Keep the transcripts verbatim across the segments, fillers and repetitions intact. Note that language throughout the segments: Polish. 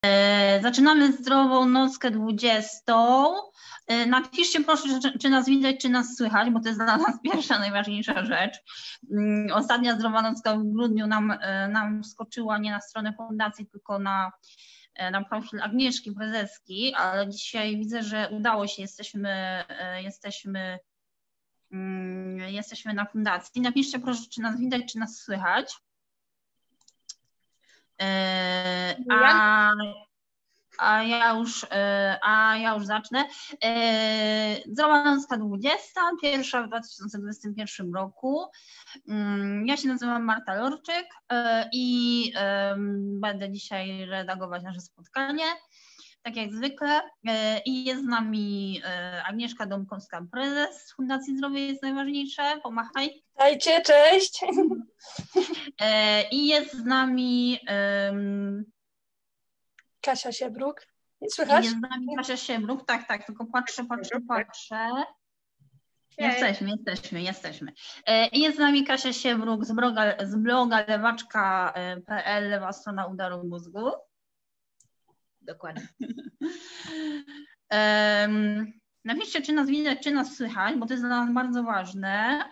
Zaczynamy zdrową nockę dwudziestą. Napiszcie proszę, czy nas widać, czy nas słychać, bo to jest dla nas pierwsza, najważniejsza rzecz. Ostatnia zdrowa nocka w grudniu nam, nam wskoczyła nie na stronę fundacji, tylko na, na profil Agnieszki Brzezeskiej, ale dzisiaj widzę, że udało się, jesteśmy, jesteśmy, jesteśmy na fundacji. Napiszcie proszę, czy nas widać, czy nas słychać. A, a, ja już, a ja już zacznę. Zdrowa nocka dwudziesta, pierwsza w dwa tysiące dwudziestym pierwszym roku. Ja się nazywam Marta Lorczyk i będę dzisiaj redagować nasze spotkanie, tak jak zwykle. I jest z nami Agnieszka Domkowska-Prezes z Fundacji Zdrowie jest najważniejsze. Pomachaj. Witajcie, cześć. I jest z nami um, Kasia Siebruk. Słychać? Jest z nami Kasia Siebruk, tak, tak, tylko patrzę, patrzę, patrzę. Jesteśmy, jesteśmy, jesteśmy. I jest z nami Kasia Siebruk z bloga, z bloga lewaczka kropka pe el, lewa strona udaru mózgu. Dokładnie. um, napiszcie, czy nas widać, czy nas słychać, bo to jest dla nas bardzo ważne.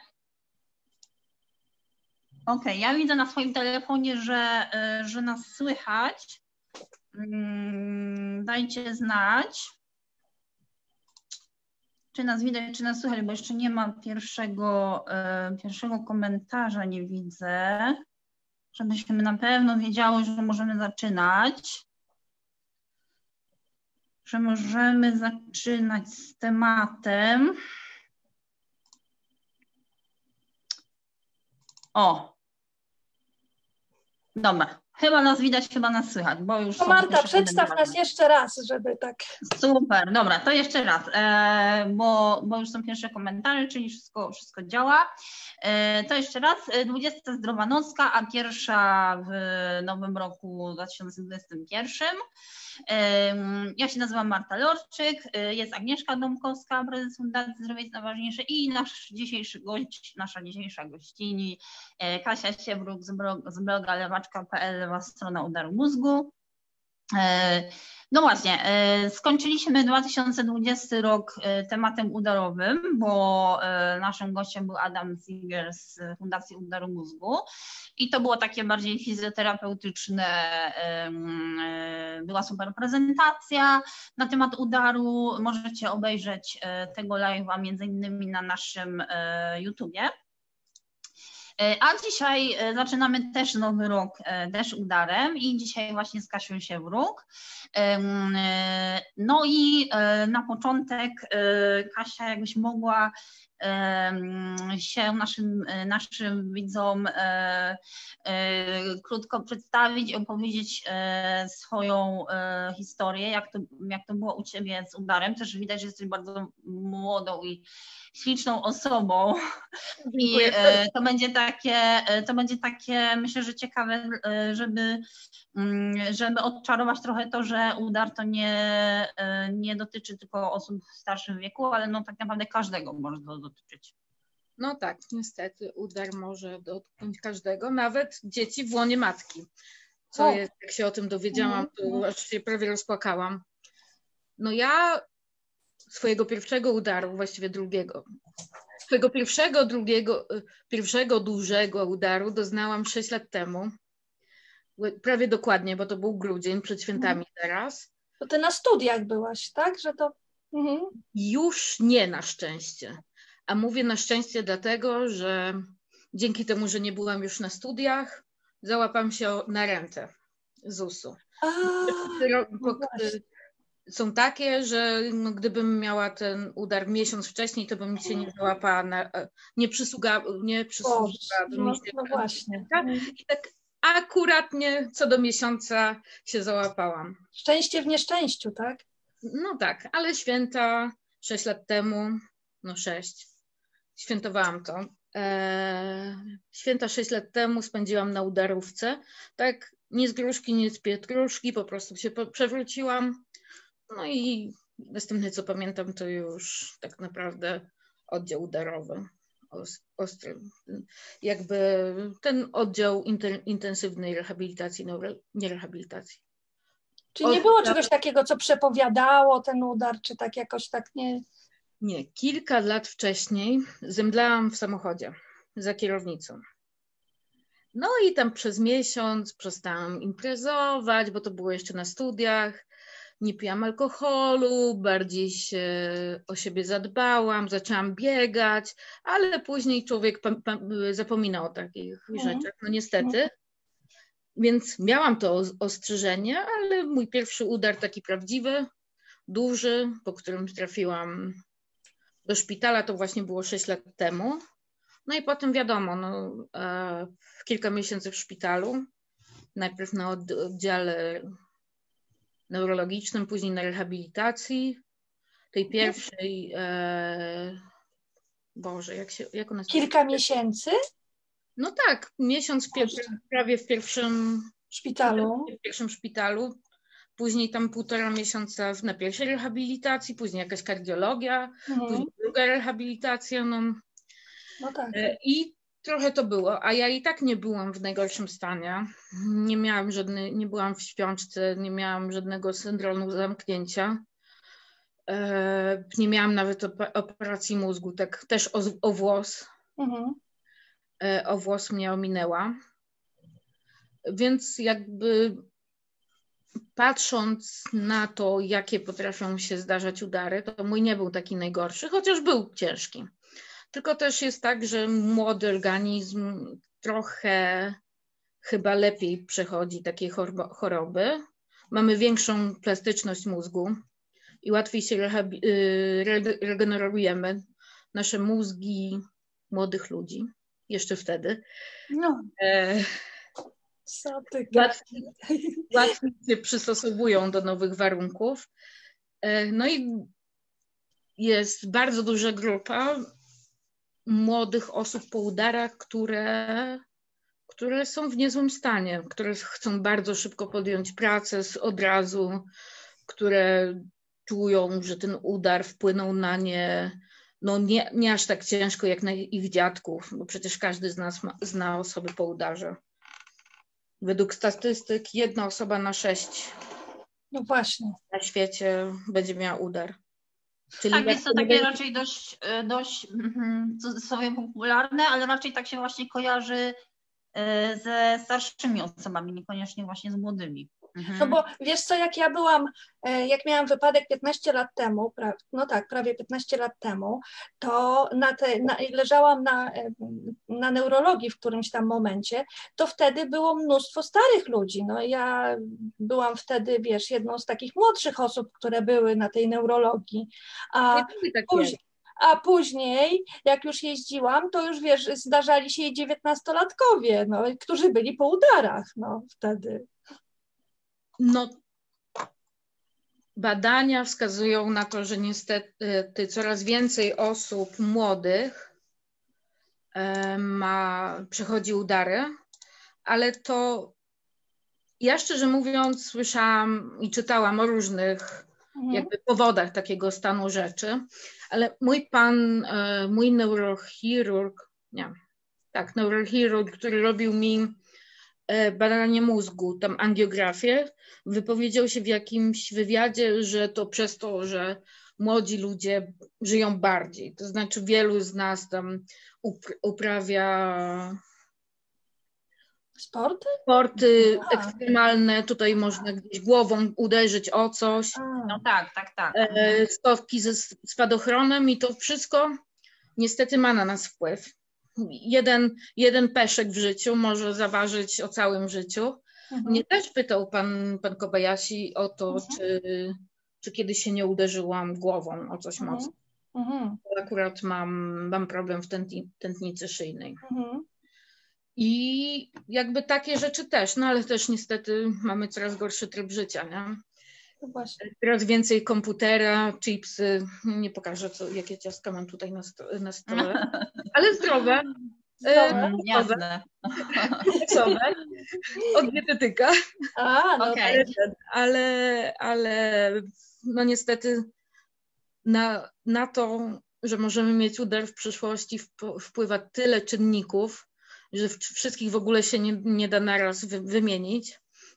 Ok, ja widzę na swoim telefonie, że, że nas słychać. Dajcie znać, czy nas widać, czy nas słychać, bo jeszcze nie ma pierwszego, pierwszego komentarza, nie widzę, żebyśmy na pewno wiedziały, że możemy zaczynać. Że możemy zaczynać z tematem. O, dobra, chyba nas widać, chyba nas słychać, bo już... To Marta, przedstaw nas jeszcze raz, żeby tak... Super, dobra, to jeszcze raz, e, bo, bo już są pierwsze komentarze, czyli wszystko, wszystko działa. E, to jeszcze raz, dwudziesta zdrowa nocka, a pierwsza w nowym roku dwa tysiące dwudziestym pierwszym. Ja się nazywam Marta Lorczyk, jest Agnieszka Domkowska, prezes Fundacji Zdrowie jest najważniejsze i nasz dzisiejszy gość, nasza dzisiejsza gościni Kasia Siebruk z bloga, z bloga lewaczka kropka pe el, lewa strona udaru mózgu. No właśnie, skończyliśmy dwa tysiące dwudziesty rok tematem udarowym, bo naszym gościem był Adam Ziger z Fundacji Udaru Mózgu i to było takie bardziej fizjoterapeutyczne, była super prezentacja na temat udaru, możecie obejrzeć tego live'a między innymi na naszym YouTubie. A dzisiaj zaczynamy też nowy rok też udarem i dzisiaj właśnie z Kasią Siebruk. No i na początek Kasia, jakbyś mogła się naszym, naszym widzom krótko przedstawić i opowiedzieć swoją historię, jak to, jak to było u Ciebie z udarem. Też widać, że jesteś bardzo młodą i śliczną osobą. Dziękuję. I to będzie takie, to będzie takie, myślę, że ciekawe, żeby, żeby odczarować trochę to, że udar to nie, nie dotyczy tylko osób w starszym wieku, ale no tak naprawdę każdego może to dotyczyć. No tak, niestety udar może dotknąć każdego, nawet dzieci w łonie matki. Co o. jest, jak się o tym dowiedziałam, to aż się prawie rozpłakałam. No ja swojego pierwszego udaru, właściwie drugiego, swojego pierwszego, drugiego, pierwszego dużego udaru doznałam sześć lat temu. Prawie dokładnie, bo to był grudzień, przed świętami teraz. To ty na studiach byłaś, tak? Że to... Mhm. Już nie na szczęście. A mówię na szczęście dlatego, że dzięki temu, że nie byłam już na studiach, załapałam się na rentę z usu. A, no są takie, że no, gdybym miała ten udar miesiąc wcześniej, to bym się nie załapała, na, nie przysługała, nie przysługiwała no, mi się. No właśnie. I tak akuratnie co do miesiąca się załapałam. Szczęście w nieszczęściu, tak? No tak, ale święta sześć lat temu, no sześć, świętowałam to. Eee, święta sześć lat temu spędziłam na udarówce. Tak, nie z gruszki, nie z pietruszki, po prostu się przewróciłam. No i następne, co pamiętam, to już tak naprawdę oddział udarowy, ostry. Jakby ten oddział intensywnej rehabilitacji, no nie rehabilitacji. Czyli nie było czegoś takiego, co przepowiadało ten udar, czy tak jakoś tak nie... Nie, kilka lat wcześniej zemdlałam w samochodzie za kierownicą. No i tam przez miesiąc przestałam imprezować, bo to było jeszcze na studiach. Nie piłam alkoholu, bardziej się o siebie zadbałam, zaczęłam biegać, ale później człowiek zapominał o takich mm. rzeczach, no niestety. Mm. Więc miałam to ostrzeżenie, ale mój pierwszy udar taki prawdziwy, duży, po którym trafiłam do szpitala, to właśnie było sześć lat temu. No i potem wiadomo, no, e, kilka miesięcy w szpitalu, najpierw na oddziale neurologicznym, później na rehabilitacji, tej pierwszej, e, Boże, jak się, jak ona się... Kilka miesięcy? No tak, miesiąc w, prawie w pierwszym szpitalu. W pierwszym szpitalu, później tam półtora miesiąca na pierwszej rehabilitacji, później jakaś kardiologia, mhm. później druga rehabilitacja, no. No tak. I trochę to było, a ja i tak nie byłam w najgorszym stanie. Nie miałam żadnej, nie byłam w śpiączce, nie miałam żadnego syndromu zamknięcia. Nie miałam nawet operacji mózgu, tak też o, o włos. Mhm. O włos mnie ominęła. Więc jakby patrząc na to, jakie potrafią się zdarzać udary, to mój nie był taki najgorszy, chociaż był ciężki. Tylko też jest tak, że młody organizm trochę chyba lepiej przechodzi takie choroby. Mamy większą plastyczność mózgu i łatwiej się regenerujemy. Nasze mózgi młodych ludzi, jeszcze wtedy, no. e, łatwiej, łatwiej się przystosowują do nowych warunków. E, no i jest bardzo duża grupa młodych osób po udarach, które, które są w niezłym stanie, które chcą bardzo szybko podjąć pracę od razu, które czują, że ten udar wpłynął na nie, no nie, nie aż tak ciężko jak na ich dziadków, bo przecież każdy z nas ma, zna osoby po udarze. Według statystyk jedna osoba na sześć no właśnie. na świecie będzie miała udar. Czyli tak, jest to takie będzie... raczej dość, dość w cudzysłowie popularne, ale raczej tak się właśnie kojarzy ze starszymi osobami, niekoniecznie właśnie z młodymi. Mhm. No bo wiesz co, jak ja byłam, jak miałam wypadek piętnaście lat temu, no tak, prawie piętnaście lat temu, to na te, na, leżałam na, na neurologii w którymś tam momencie, to wtedy było mnóstwo starych ludzi. No ja byłam wtedy, wiesz, jedną z takich młodszych osób, które były na tej neurologii. A tak później, a później, jak już jeździłam, to już wiesz, zdarzali się jej dziewiętnastolatkowie, no, którzy byli po udarach, no wtedy. No, badania wskazują na to, że niestety coraz więcej osób młodych ma, przechodzi udary, ale to ja szczerze mówiąc słyszałam i czytałam o różnych mhm. jakby powodach takiego stanu rzeczy, ale mój pan, mój neurochirurg, nie, tak, neurochirurg, który robił mi badanie mózgu, tam angiografię, wypowiedział się w jakimś wywiadzie, że to przez to, że młodzi ludzie żyją bardziej. To znaczy wielu z nas tam uprawia sporty, sporty ekstremalne, tutaj można gdzieś głową uderzyć o coś. No tak, tak, tak. Skokki ze spadochronem i to wszystko niestety ma na nas wpływ. Jeden, jeden peszek w życiu może zaważyć o całym życiu. Mhm. Mnie też pytał pan, pan Kobayashi o to, mhm. czy, czy kiedyś się nie uderzyłam głową o coś mhm. mocno. Mhm. Akurat mam, mam problem w tętni, tętnicy szyjnej. Mhm. I jakby takie rzeczy też, no ale też niestety mamy coraz gorszy tryb życia, nie? Teraz więcej komputera, chipsy, nie pokażę, co, jakie ciastka mam tutaj na, sto, na stole, ale zdrowe. Zdrowe, jasne. Zdrowe, od dietetyka. A, no okay. ale, ale no niestety na, na to, że możemy mieć udar w przyszłości wpływa tyle czynników, że wszystkich w ogóle się nie, nie da naraz wy, wymienić.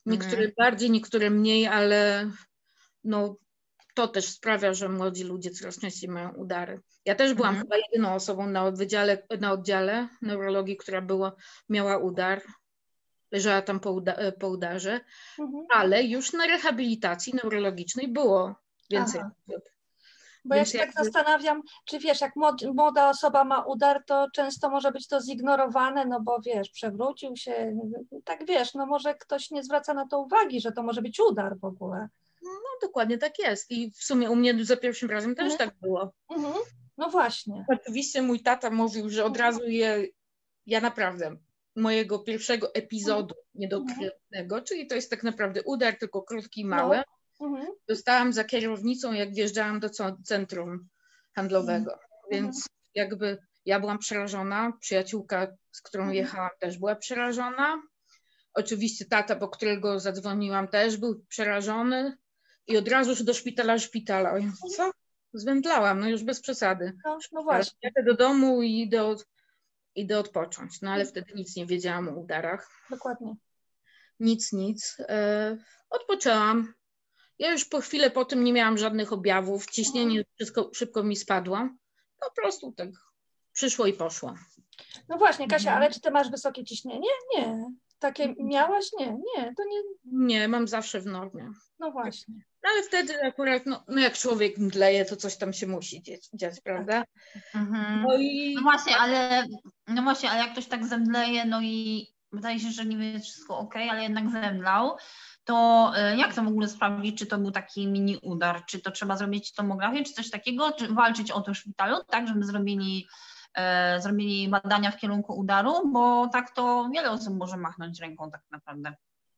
Niektóre Mhm. bardziej, niektóre mniej, ale no, to też sprawia, że młodzi ludzie coraz częściej mają udary. Ja też byłam Mhm. chyba jedyną osobą na wydziale, na oddziale neurologii, która była, miała udar, leżała tam po, uda, po udarze, Mhm. ale już na rehabilitacji neurologicznej było więcej Aha. osób. Bo ja Więc się tak jakby- zastanawiam, czy wiesz, jak młod- młoda osoba ma udar, to często może być to zignorowane, no bo wiesz, przewrócił się, tak wiesz, no może ktoś nie zwraca na to uwagi, że to może być udar w ogóle. No dokładnie tak jest i w sumie u mnie za pierwszym razem też Mhm. tak było. Mhm. No właśnie. Oczywiście mój tata mówił, że od razu je, ja naprawdę, mojego pierwszego epizodu niedokrętnego, czyli to jest tak naprawdę udar, tylko krótki i mały, No. Mhm. dostałam za kierownicą, jak wjeżdżałam do co- centrum handlowego, Mhm. więc jakby ja byłam przerażona, przyjaciółka, z którą Mhm. jechałam, też była przerażona. Oczywiście tata, po którego zadzwoniłam, też był przerażony i od razu już do szpitala, szpitala. O Jezu, co? Zwędlałam, no już bez przesady. No, no Ale właśnie. jadę do domu i idę, od, idę odpocząć. No ale wtedy nic nie wiedziałam o udarach. Dokładnie. Nic, nic. E, odpoczęłam. Ja już po chwilę po tym nie miałam żadnych objawów. Ciśnienie wszystko, szybko mi spadło. Po prostu tak przyszło i poszło. No właśnie, Kasia, Mhm. ale czy ty masz wysokie ciśnienie? Nie. Takie miałaś? Nie, nie, to nie, Nie, mam zawsze w normie. no właśnie. No ale wtedy akurat, no, no jak człowiek mdleje, to coś tam się musi dziać, dziać prawda? Mhm. No i No właśnie, ale no właśnie, ale jak ktoś tak zemdleje, no i wydaje się, że niby jest wszystko ok, ale jednak zemdlał, to y, jak to w ogóle sprawdzić, czy to był taki mini udar, czy to trzeba zrobić tomografię, czy coś takiego, czy walczyć o to w szpitalu, tak, żeby zrobili, e, zrobili badania w kierunku udaru, bo tak to wiele osób może machnąć ręką tak naprawdę.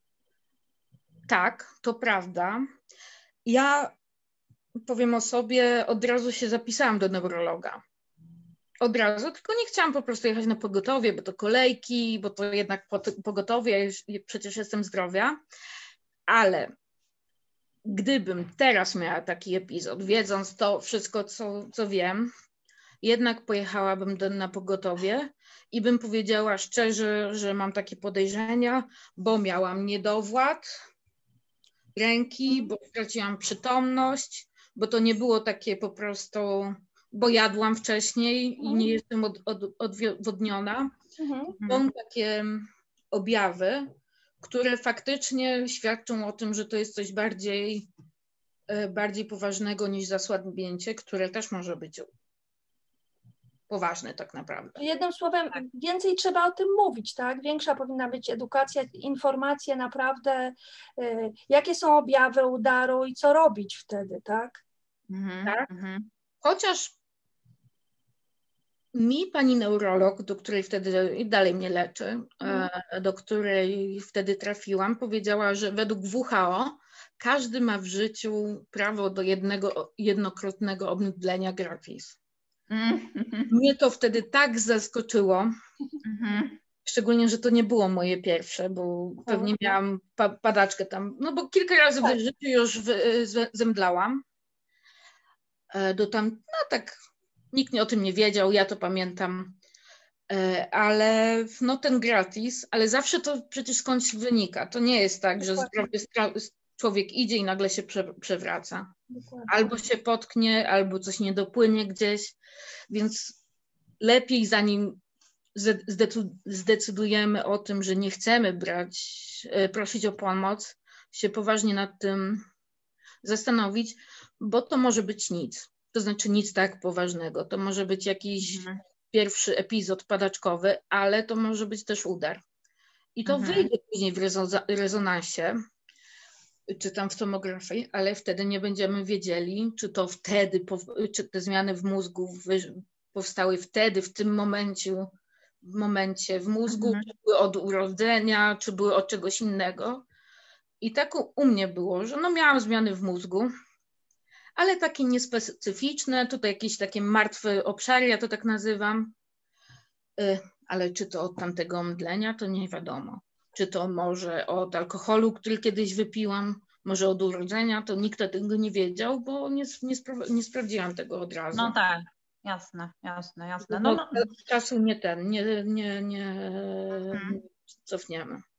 tak, to prawda. Ja powiem o sobie, od razu się zapisałam do neurologa. Od razu, tylko nie chciałam po prostu jechać na pogotowie, bo to kolejki, bo to jednak pogotowie, już, przecież jestem zdrowia, ale gdybym teraz miała taki epizod, wiedząc to wszystko, co, co wiem, jednak pojechałabym do, na pogotowie i bym powiedziała szczerze, że mam takie podejrzenia, bo miałam niedowład ręki, bo straciłam przytomność, bo to nie było takie po prostu, bo jadłam wcześniej i nie jestem od, od, odwodniona. Mhm. Są takie objawy, które faktycznie świadczą o tym, że to jest coś bardziej, bardziej poważnego niż zasłabnięcie, które też może być poważne tak naprawdę. Jednym słowem, więcej trzeba o tym mówić, tak? Większa powinna być edukacja, informacje naprawdę, y, jakie są objawy udaru i co robić wtedy, tak? Mhm. Tak? Mhm. Chociaż mi pani neurolog, do której wtedy i dalej mnie leczy, Mhm. do której wtedy trafiłam, powiedziała, że według W H O każdy ma w życiu prawo do jednego, jednokrotnego obmdlenia gratis. Mhm. Mnie to wtedy tak zaskoczyło, Mhm. szczególnie, że to nie było moje pierwsze, bo pewnie miałam pa padaczkę tam, no bo kilka razy w życiu już w, z, zemdlałam. Do tam, no tak, nikt o tym nie wiedział, ja to pamiętam, ale no ten gratis, ale zawsze to przecież skądś wynika. To nie jest tak, że zdrowy człowiek idzie i nagle się prze, przewraca. Dokładnie. Albo się potknie, albo coś nie dopłynie gdzieś, więc lepiej zanim zdecydujemy o tym, że nie chcemy brać, prosić o pomoc, się poważnie nad tym zastanowić, bo to może być nic. To znaczy nic tak poważnego. To może być jakiś mhm. pierwszy epizod padaczkowy, ale to może być też udar. I to mhm. wyjdzie później w rezonansie, czy tam w tomografii, ale wtedy nie będziemy wiedzieli, czy to wtedy, czy te zmiany w mózgu powstały wtedy, w tym momencie, w momencie w mózgu, mhm. czy były od urodzenia, czy były od czegoś innego. I tak u, u mnie było, że no miałam zmiany w mózgu, ale takie niespecyficzne, tutaj jakieś takie martwe obszary, ja to tak nazywam, ale czy to od tamtego omdlenia, to nie wiadomo. Czy to może od alkoholu, który kiedyś wypiłam, może od urodzenia, to nikt tego nie wiedział, bo nie, nie, spra nie sprawdziłam tego od razu. No tak, jasne, jasne, jasne. No, no, no. Czasu nie ten, nie, nie, nie hmm. cofniemy.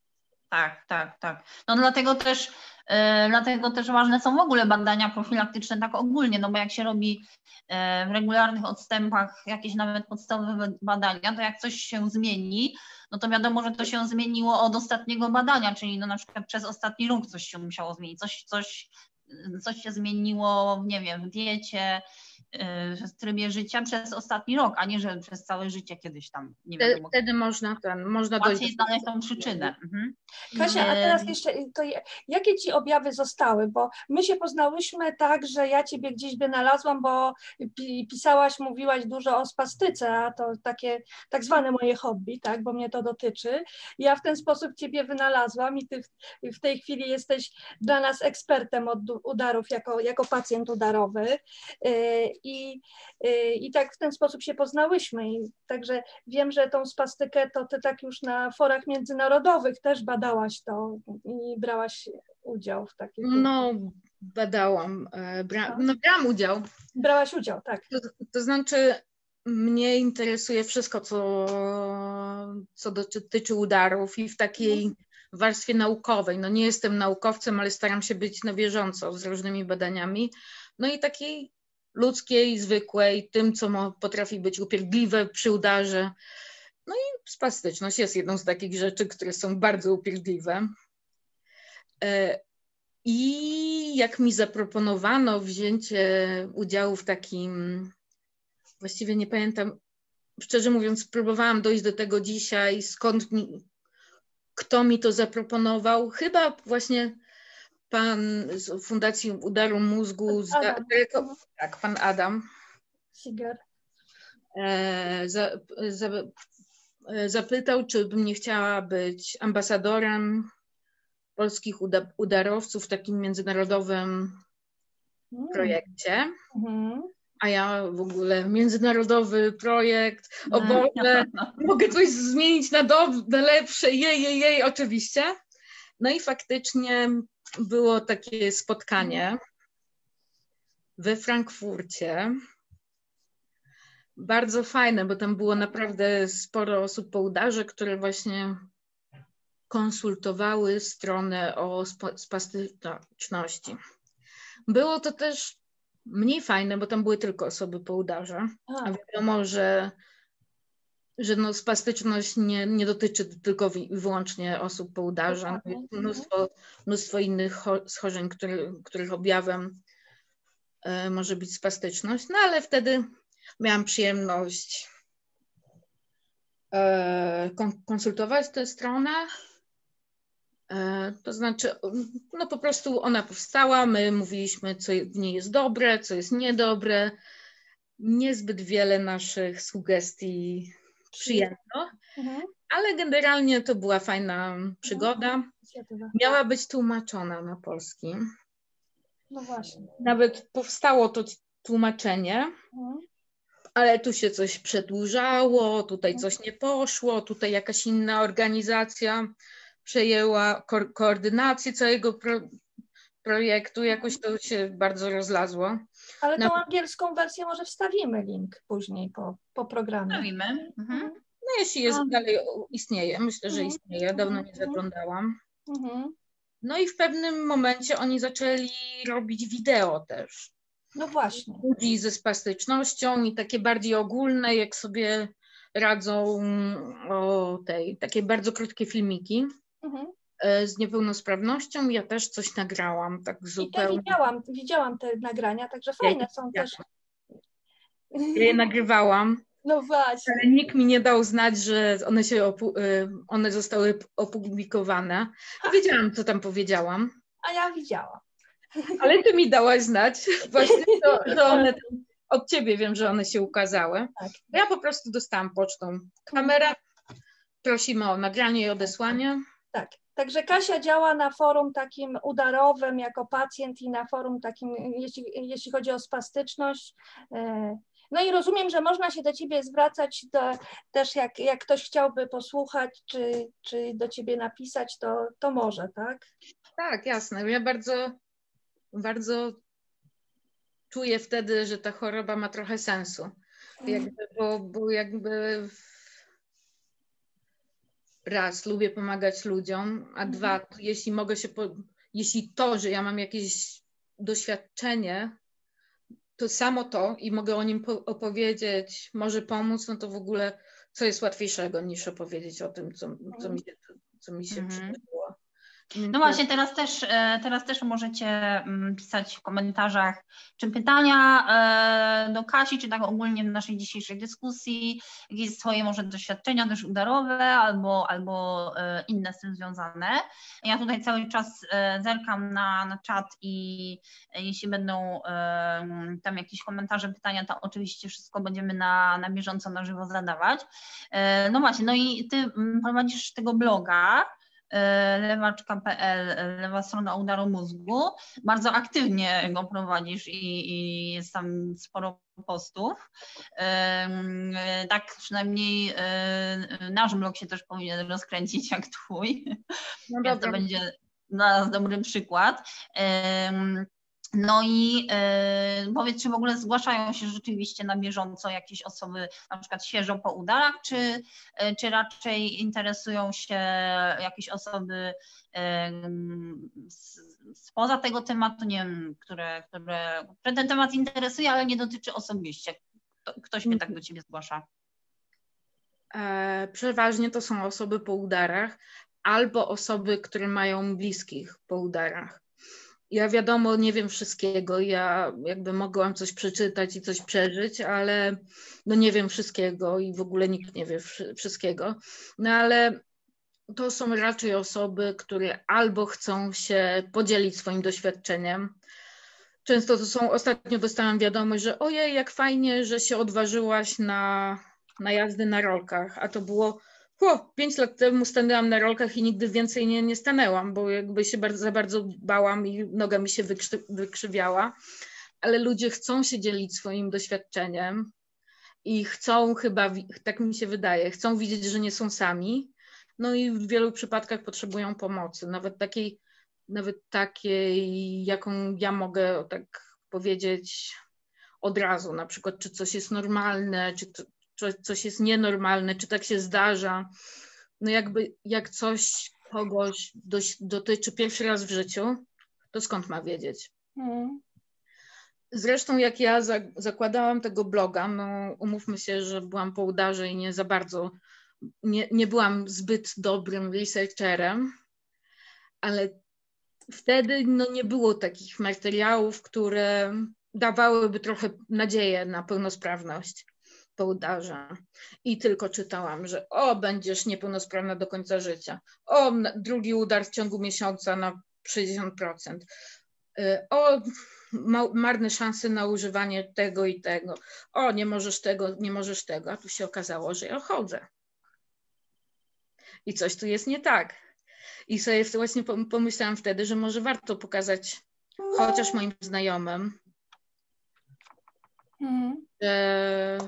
Tak, tak, tak. No dlatego też, e, dlatego też ważne są w ogóle badania profilaktyczne tak ogólnie, no bo jak się robi e, w regularnych odstępach jakieś nawet podstawowe badania, to jak coś się zmieni, no to wiadomo, że to się zmieniło od ostatniego badania, czyli no na przykład przez ostatni rok coś się musiało zmienić, coś, coś, coś się zmieniło, nie wiem, w diecie, w trybie życia przez ostatni rok, a nie, że przez całe życie kiedyś tam, nie wiadomo. Wtedy można ten, można dojść Łatwiej znaleźć tą przyczynę. Mhm. Kasia, a teraz jeszcze, to jakie ci objawy zostały? Bo my się poznałyśmy tak, że ja ciebie gdzieś wynalazłam, bo pisałaś, mówiłaś dużo o spastyce, a to takie tak zwane moje hobby, tak, bo mnie to dotyczy. Ja w ten sposób ciebie wynalazłam i ty w tej chwili jesteś dla nas ekspertem od udarów jako, jako pacjent udarowy. I, i tak w ten sposób się poznałyśmy. I także wiem, że tą spastykę to ty tak już na forach międzynarodowych też badałaś to i brałaś udział w takich... No, badałam, bra, no brałam udział. Brałaś udział, tak. To, to znaczy mnie interesuje wszystko, co, co dotyczy udarów i w takiej warstwie naukowej. No nie jestem naukowcem, ale staram się być na bieżąco z różnymi badaniami. No i takiej ludzkiej, zwykłej, tym, co potrafi być upierdliwe przy udarze. No i spastyczność jest jedną z takich rzeczy, które są bardzo upierdliwe. I jak mi zaproponowano wzięcie udziału w takim, właściwie nie pamiętam, szczerze mówiąc, próbowałam dojść do tego dzisiaj, skąd mi, kto mi to zaproponował. Chyba właśnie pan z Fundacji Udaru Mózgu, z, tak, pan Adam. Siger. E, za, za, zapytał, czy bym nie chciała być ambasadorem polskich uda, udarowców w takim międzynarodowym mm. projekcie. Mm. A ja w ogóle międzynarodowy projekt, o Boże, mogę coś zmienić na, do, na lepsze, jej, jej, jej, oczywiście. No i faktycznie było takie spotkanie we Frankfurcie. Bardzo fajne, bo tam było naprawdę sporo osób po udarze, które właśnie konsultowały stronę o spastyczności. Było to też mniej fajne, bo tam były tylko osoby po udarze. A wiadomo, że, że no spastyczność nie, nie dotyczy tylko i wyłącznie osób po udarze. No jest mnóstwo, mnóstwo innych schorzeń, który, których objawem e, może być spastyczność. No ale wtedy miałam przyjemność e, konsultować tę stronę. To znaczy, no po prostu ona powstała, my mówiliśmy, co w niej jest dobre, co jest niedobre. Niezbyt wiele naszych sugestii przyjęto, mhm. ale generalnie to była fajna przygoda. Miała być tłumaczona na polski. No właśnie. Nawet powstało to tłumaczenie, mhm. ale tu się coś przedłużało, tutaj coś nie poszło, tutaj jakaś inna organizacja przejęła ko koordynację całego pro projektu, jakoś to się bardzo rozlazło. Ale tą Na... angielską wersję może wstawimy link później po, po programie. Wstawimy. Mhm. No jeśli jest, dalej istnieje, myślę, że istnieje, dawno nie zaglądałam. Mhm. No i w pewnym momencie oni zaczęli robić wideo też. No właśnie. Ludzi ze spastycznością i takie bardziej ogólne, jak sobie radzą o tej, takie bardzo krótkie filmiki. Mhm. Z niepełnosprawnością. Ja też coś nagrałam, tak zupełnie. I ja widziałam, widziałam te nagrania, także fajne ja, są ja, też. Ja je nagrywałam. No właśnie. Ale nikt mi nie dał znać, że one, się one zostały opublikowane. Wiedziałam, co tam powiedziałam. A ja widziałam. Ale ty mi dałaś znać właśnie, to, że one od ciebie wiem, że one się ukazały. Tak. Ja po prostu dostałam pocztą kamerę. Prosimy o nagranie i odesłanie. Tak, także Kasia działa na forum takim udarowym jako pacjent i na forum takim, jeśli, jeśli chodzi o spastyczność. No i rozumiem, że można się do ciebie zwracać do, też jak, jak ktoś chciałby posłuchać, czy, czy do ciebie napisać, to, to może, tak? Tak, jasne. Ja bardzo, bardzo czuję wtedy, że ta choroba ma trochę sensu. Jakby, bo, bo jakby raz, lubię pomagać ludziom, a Mhm. dwa, jeśli mogę się, po, jeśli to, że ja mam jakieś doświadczenie, to samo to i mogę o nim po, opowiedzieć, może pomóc, no to w ogóle co jest łatwiejszego niż opowiedzieć o tym, co, co mi się, co mi się Mhm. przydarzyło. No właśnie, teraz też, e, teraz też możecie mm, pisać w komentarzach, czy pytania e, do Kasi, czy tak ogólnie w naszej dzisiejszej dyskusji, jakieś swoje może doświadczenia też udarowe albo, albo e, inne z tym związane. Ja tutaj cały czas e, zerkam na, na czat i e, jeśli będą e, tam jakieś komentarze, pytania, to oczywiście wszystko będziemy na, na bieżąco, na żywo zadawać. E, no właśnie, no i ty mm, prowadzisz tego bloga, lewaczka kropka pe el, lewa strona udaru mózgu. Bardzo aktywnie go prowadzisz i, i jest tam sporo postów. Tak przynajmniej nasz blog się też powinien rozkręcić jak twój. No Więc to będzie dla nas dobry przykład. No i y, powiedz, czy w ogóle zgłaszają się rzeczywiście na bieżąco jakieś osoby, na przykład świeżo po udarach, czy, y, czy raczej interesują się jakieś osoby y, z, spoza tego tematu, nie wiem, które, które, które ten temat interesuje, ale nie dotyczy osobiście. Ktoś mnie tak do ciebie zgłasza. E, przeważnie to są osoby po udarach albo osoby, które mają bliskich po udarach. Ja wiadomo, nie wiem wszystkiego, ja jakby mogłam coś przeczytać i coś przeżyć, ale no nie wiem wszystkiego i w ogóle nikt nie wie wszystkiego, no ale to są raczej osoby, które albo chcą się podzielić swoim doświadczeniem. Często to są, ostatnio dostałam wiadomość, że ojej, jak fajnie, że się odważyłaś na, na jazdy na rolkach, a to było O, pięć lat temu stanęłam na rolkach i nigdy więcej nie, nie stanęłam, bo jakby się bardzo, za bardzo bałam i noga mi się wykrzy, wykrzywiała, ale ludzie chcą się dzielić swoim doświadczeniem i chcą chyba, tak mi się wydaje, chcą widzieć, że nie są sami, no i w wielu przypadkach potrzebują pomocy, nawet takiej, nawet takiej, jaką ja mogę tak powiedzieć od razu, na przykład czy coś jest normalne, czy to, coś jest nienormalne, czy tak się zdarza. No jakby jak coś kogoś dość, dotyczy pierwszy raz w życiu, to skąd ma wiedzieć? Hmm. Zresztą jak ja za, zakładałam tego bloga, no umówmy się, że byłam po udarze i nie za bardzo, nie, nie byłam zbyt dobrym researcherem, ale wtedy no, nie było takich materiałów, które dawałyby trochę nadzieję na pełnosprawność po udarze. I tylko czytałam, że o, będziesz niepełnosprawna do końca życia. O, drugi udar w ciągu miesiąca na sześćdziesiąt procent. O, marne szanse na używanie tego i tego. O, nie możesz tego, nie możesz tego. A tu się okazało, że ja chodzę. I coś tu jest nie tak. I sobie właśnie pomyślałam wtedy, że może warto pokazać chociaż moim znajomym, hmm. że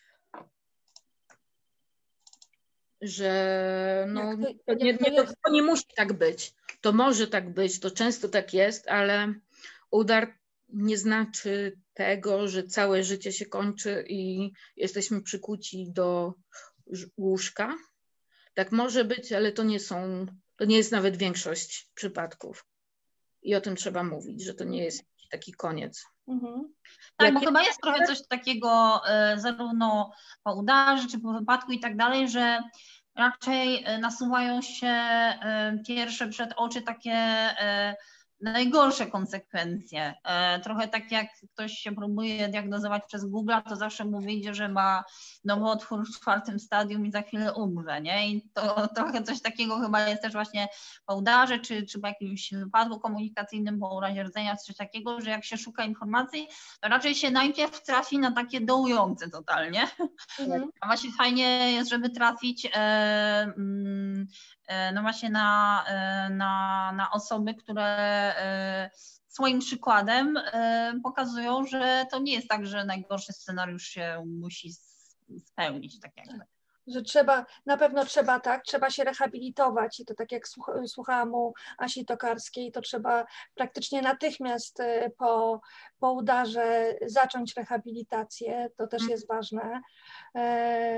że no, to nie, nie, to, to nie musi tak być. To może tak być, to często tak jest, ale udar nie znaczy tego, że całe życie się kończy i jesteśmy przykuci do łóżka. Tak może być, ale to nie są, to nie jest nawet większość przypadków. I o tym trzeba mówić, że to nie jest taki koniec. Mhm. Tak, Jak bo jest... chyba jest trochę coś takiego y, zarówno po udarze, czy po wypadku i tak dalej, że raczej nasuwają się pierwsze przed oczy takie najgorsze konsekwencje. Trochę tak jak ktoś się próbuje diagnozować przez Google, to zawsze mu wyjdzie, że ma nowotwór w czwartym stadium i za chwilę umrze, nie? I to trochę coś takiego chyba jest też właśnie po udarze, czy, czy po jakimś wypadku komunikacyjnym, po urazie rdzenia, coś takiego, że jak się szuka informacji, to raczej się najpierw trafi na takie dołujące totalnie. Mhm. A właśnie fajnie jest, żeby trafić e, e, no właśnie na, e, na, na osoby, które swoim przykładem pokazują, że to nie jest tak, że najgorszy scenariusz się musi spełnić, tak jakby. Że trzeba, na pewno trzeba tak, trzeba się rehabilitować i to tak jak słuchałam u Asi Tokarskiej, to trzeba praktycznie natychmiast po, po udarze zacząć rehabilitację, to też jest ważne.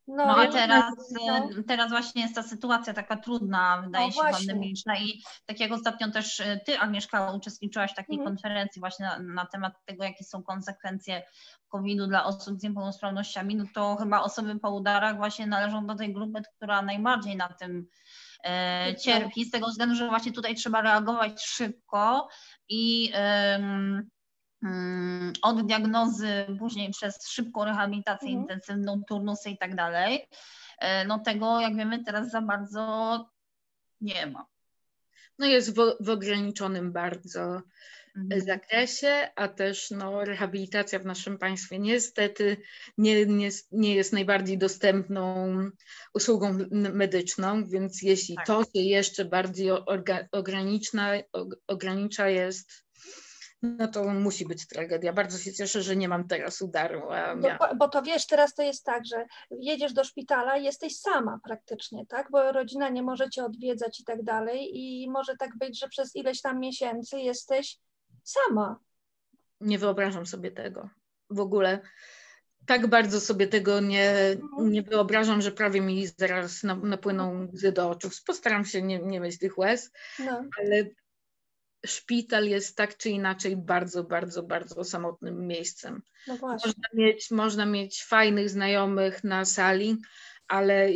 No, No, a ja- teraz, no. e, teraz właśnie jest ta sytuacja taka trudna, wydaje No się, właśnie. pandemiczna i tak jak ostatnio też e, ty, Agnieszka, uczestniczyłaś w takiej Mhm. konferencji właśnie na, na temat tego, jakie są konsekwencje kowida dla osób z niepełnosprawnościami, no to chyba osoby po udarach właśnie należą do tej grupy, która najbardziej na tym e, cierpi, z tego względu, że właśnie tutaj trzeba reagować szybko i em, mm, od diagnozy, później przez szybką rehabilitację Mhm. intensywną, turnusy i tak dalej. E, No tego, jak wiemy, teraz za bardzo nie ma. No jest w, w ograniczonym bardzo Mhm. zakresie, a też no, rehabilitacja w naszym państwie niestety nie, nie, nie jest najbardziej dostępną usługą n- medyczną, więc jeśli Tak. to się jeszcze bardziej orga, ogranicza, og- ogranicza jest, no to musi być tragedia. Bardzo się cieszę, że nie mam teraz udaru. A mia- Dokła- Bo to wiesz, teraz to jest tak, że jedziesz do szpitala i jesteś sama praktycznie, tak? Bo rodzina nie może cię odwiedzać i tak dalej i może tak być, że przez ileś tam miesięcy jesteś sama. nie wyobrażam sobie tego w ogóle. Tak bardzo sobie tego nie, nie wyobrażam, że prawie mi zaraz na- napłyną łzy do oczu. Postaram się nie, nie mieć tych łez, No, ale szpital jest tak czy inaczej bardzo, bardzo, bardzo samotnym miejscem. no właśnie. Można mieć, można mieć fajnych znajomych na sali, ale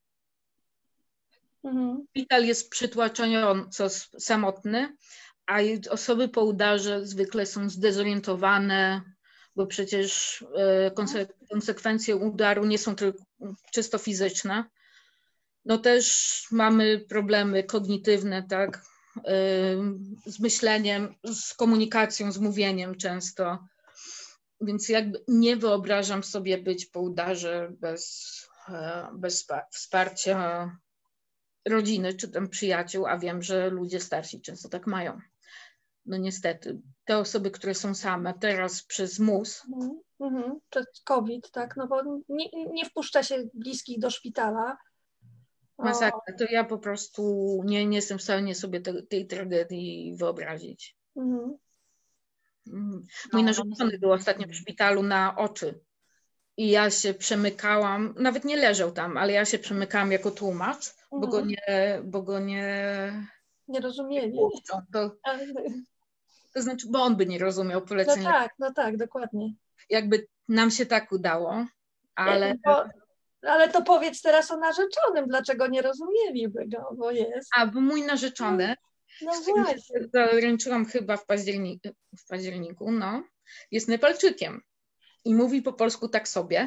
Mhm. szpital jest przytłaczająco s- samotny, a osoby po udarze zwykle są zdezorientowane, bo przecież e, konse- konsekwencje udaru nie są tylko czysto fizyczne. No też mamy problemy kognitywne, tak, e, z myśleniem, z komunikacją, z mówieniem często. Więc jakby nie wyobrażam sobie być po udarze bez, e, bez spa- wsparcia rodziny czy tam przyjaciół, a wiem, że ludzie starsi często tak mają. No niestety, te osoby, które są same teraz przez mus, Mhm. Mhm. Przed COVID, tak? No bo nie, nie wpuszcza się bliskich do szpitala. O, masakra, to ja po prostu nie, nie jestem w stanie sobie te, tej tragedii wyobrazić. mhm. Mm. No, Mój no, narzeczony był ostatnio w szpitalu na oczy i ja się przemykałam, nawet nie leżał tam, ale ja się przemykałam jako tłumacz, bo go Mhm. nie, bo go nie Nie rozumieli. puszczą. To, Ale- to znaczy, bo on by nie rozumiał No polecenia. tak, no tak, dokładnie. Jakby nam się tak udało, ale, Bo, ale to powiedz teraz o narzeczonym, dlaczego nie rozumieliby go, bo jest. a bo mój narzeczony, No z którym się właśnie. zaręczyłam chyba w październiku, w październiku, no, jest Nepalczykiem i mówi po polsku tak sobie.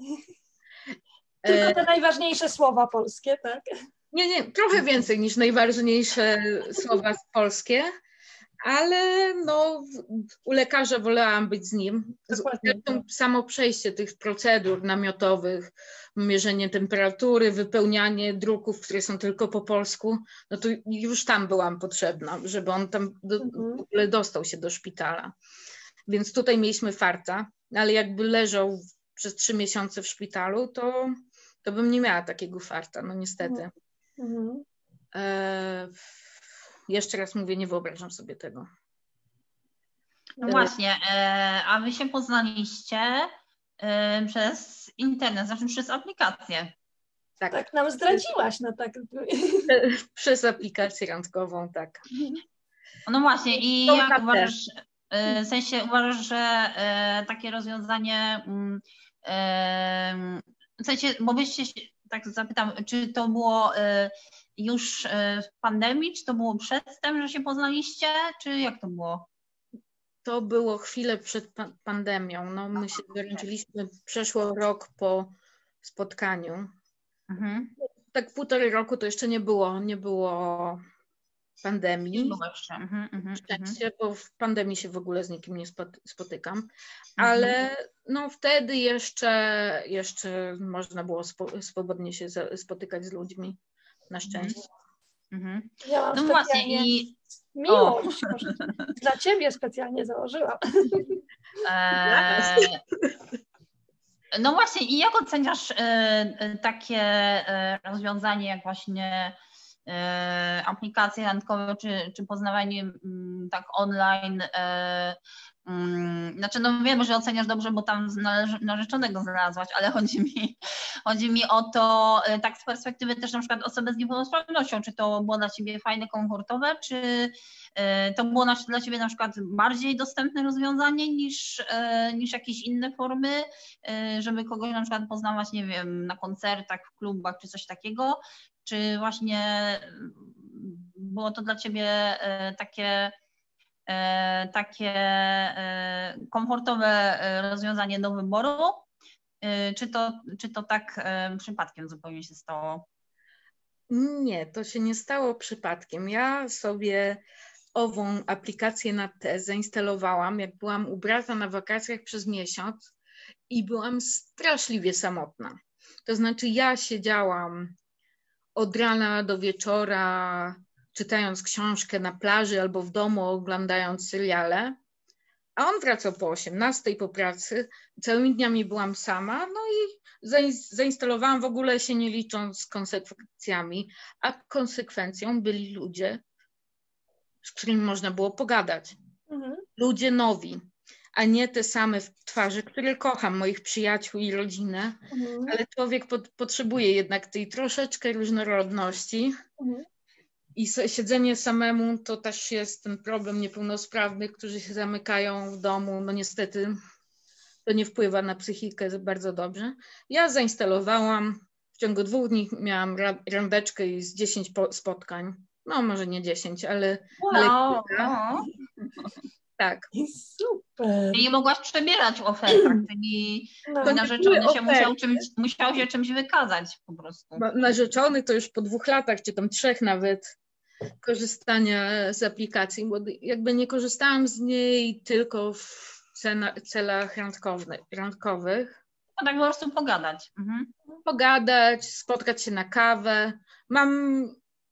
Tylko E, te najważniejsze słowa polskie, tak? nie, nie, trochę więcej niż najważniejsze słowa polskie, ale no, u lekarza wolałam być z nim. Dokładnie. Zresztą samo przejście tych procedur namiotowych, mierzenie temperatury, wypełnianie druków, które są tylko po polsku, no to już tam byłam potrzebna, żeby on tam do, Mhm. w ogóle dostał się do szpitala. Więc tutaj mieliśmy farta, ale jakby leżał przez trzy miesiące w szpitalu, to, to bym nie miała takiego farta, no niestety. Mhm. E, jeszcze raz mówię, nie wyobrażam sobie tego. No właśnie, e, a wy się poznaliście e, przez internet, znaczy przez aplikację. Tak, Tak nam zdradziłaś, no tak. przez aplikację randkową, tak. No właśnie, i To jak na uważasz, e, w sensie uważasz, że e, takie rozwiązanie, mm, e, w sensie, bo byście, się- tak zapytam, czy to było e, już e, w pandemii, czy to było przedtem, że się poznaliście, czy jak to było? To było chwilę przed pa- pandemią. No, my się zaręczyliśmy przeszło rok po spotkaniu. Mhm. Tak półtorej roku to jeszcze nie było, nie było pandemii. Nie było jeszcze. Mhm, mhm, mhm. Szczęście, bo w pandemii się w ogóle z nikim nie spot- spotykam. Ale no wtedy jeszcze, jeszcze można było spo- swobodnie się za- spotykać z ludźmi. Na szczęście. Mhm. Ja mam No właśnie specjalnie i miłość. może Dla ciebie specjalnie założyłam. e, no właśnie i jak oceniasz e, e, takie e, rozwiązanie jak właśnie e, aplikacje randkowe czy, czy poznawanie m, tak online e, um, znaczy no wiem, że oceniasz dobrze, bo tam narzeczonego znalazłaś, ale chodzi mi, chodzi mi o to tak z perspektywy też na przykład osoby z niepełnosprawnością, czy to było dla ciebie fajne, komfortowe, czy to było dla ciebie na przykład bardziej dostępne rozwiązanie niż, niż jakieś inne formy, żeby kogoś na przykład poznawać, nie wiem, na koncertach, w klubach, czy coś takiego, czy właśnie było to dla ciebie takie, takie komfortowe rozwiązanie do wyboru, czy to, czy to tak przypadkiem zupełnie się stało? Nie, to się nie stało przypadkiem. Ja sobie ową aplikację na test zainstalowałam, jak byłam u brata na wakacjach przez miesiąc i byłam straszliwie samotna. To znaczy ja siedziałam od rana do wieczora, czytając książkę na plaży albo w domu, oglądając seriale, a on wracał po osiemnastej po pracy, całymi dniami byłam sama, no i zainstalowałam w ogóle się nie licząc z konsekwencjami, a konsekwencją byli ludzie, z którymi można było pogadać. Mhm. Ludzie nowi, a nie te same twarze, które kocham, moich przyjaciół i rodzinę, mhm. ale człowiek pod, potrzebuje jednak tej troszeczkę różnorodności. Mhm. I siedzenie samemu to też jest ten problem niepełnosprawnych, którzy się zamykają w domu. No niestety to nie wpływa na psychikę bardzo dobrze. Ja zainstalowałam, w ciągu dwóch dni miałam randeczkę i z dziesięć spotkań. No może nie dziesięć, ale... Wow, ale tak. Super. I nie mogłaś przebierać w ofertach, czyli no, narzeczony się musiał, czymś, musiał się czymś wykazać po prostu. Narzeczony to już po dwóch latach, czy tam trzech nawet, korzystania z aplikacji, bo jakby nie korzystałam z niej tylko w celach randkowych. No tak po prostu pogadać. Mhm. Pogadać, spotkać się na kawę. Mam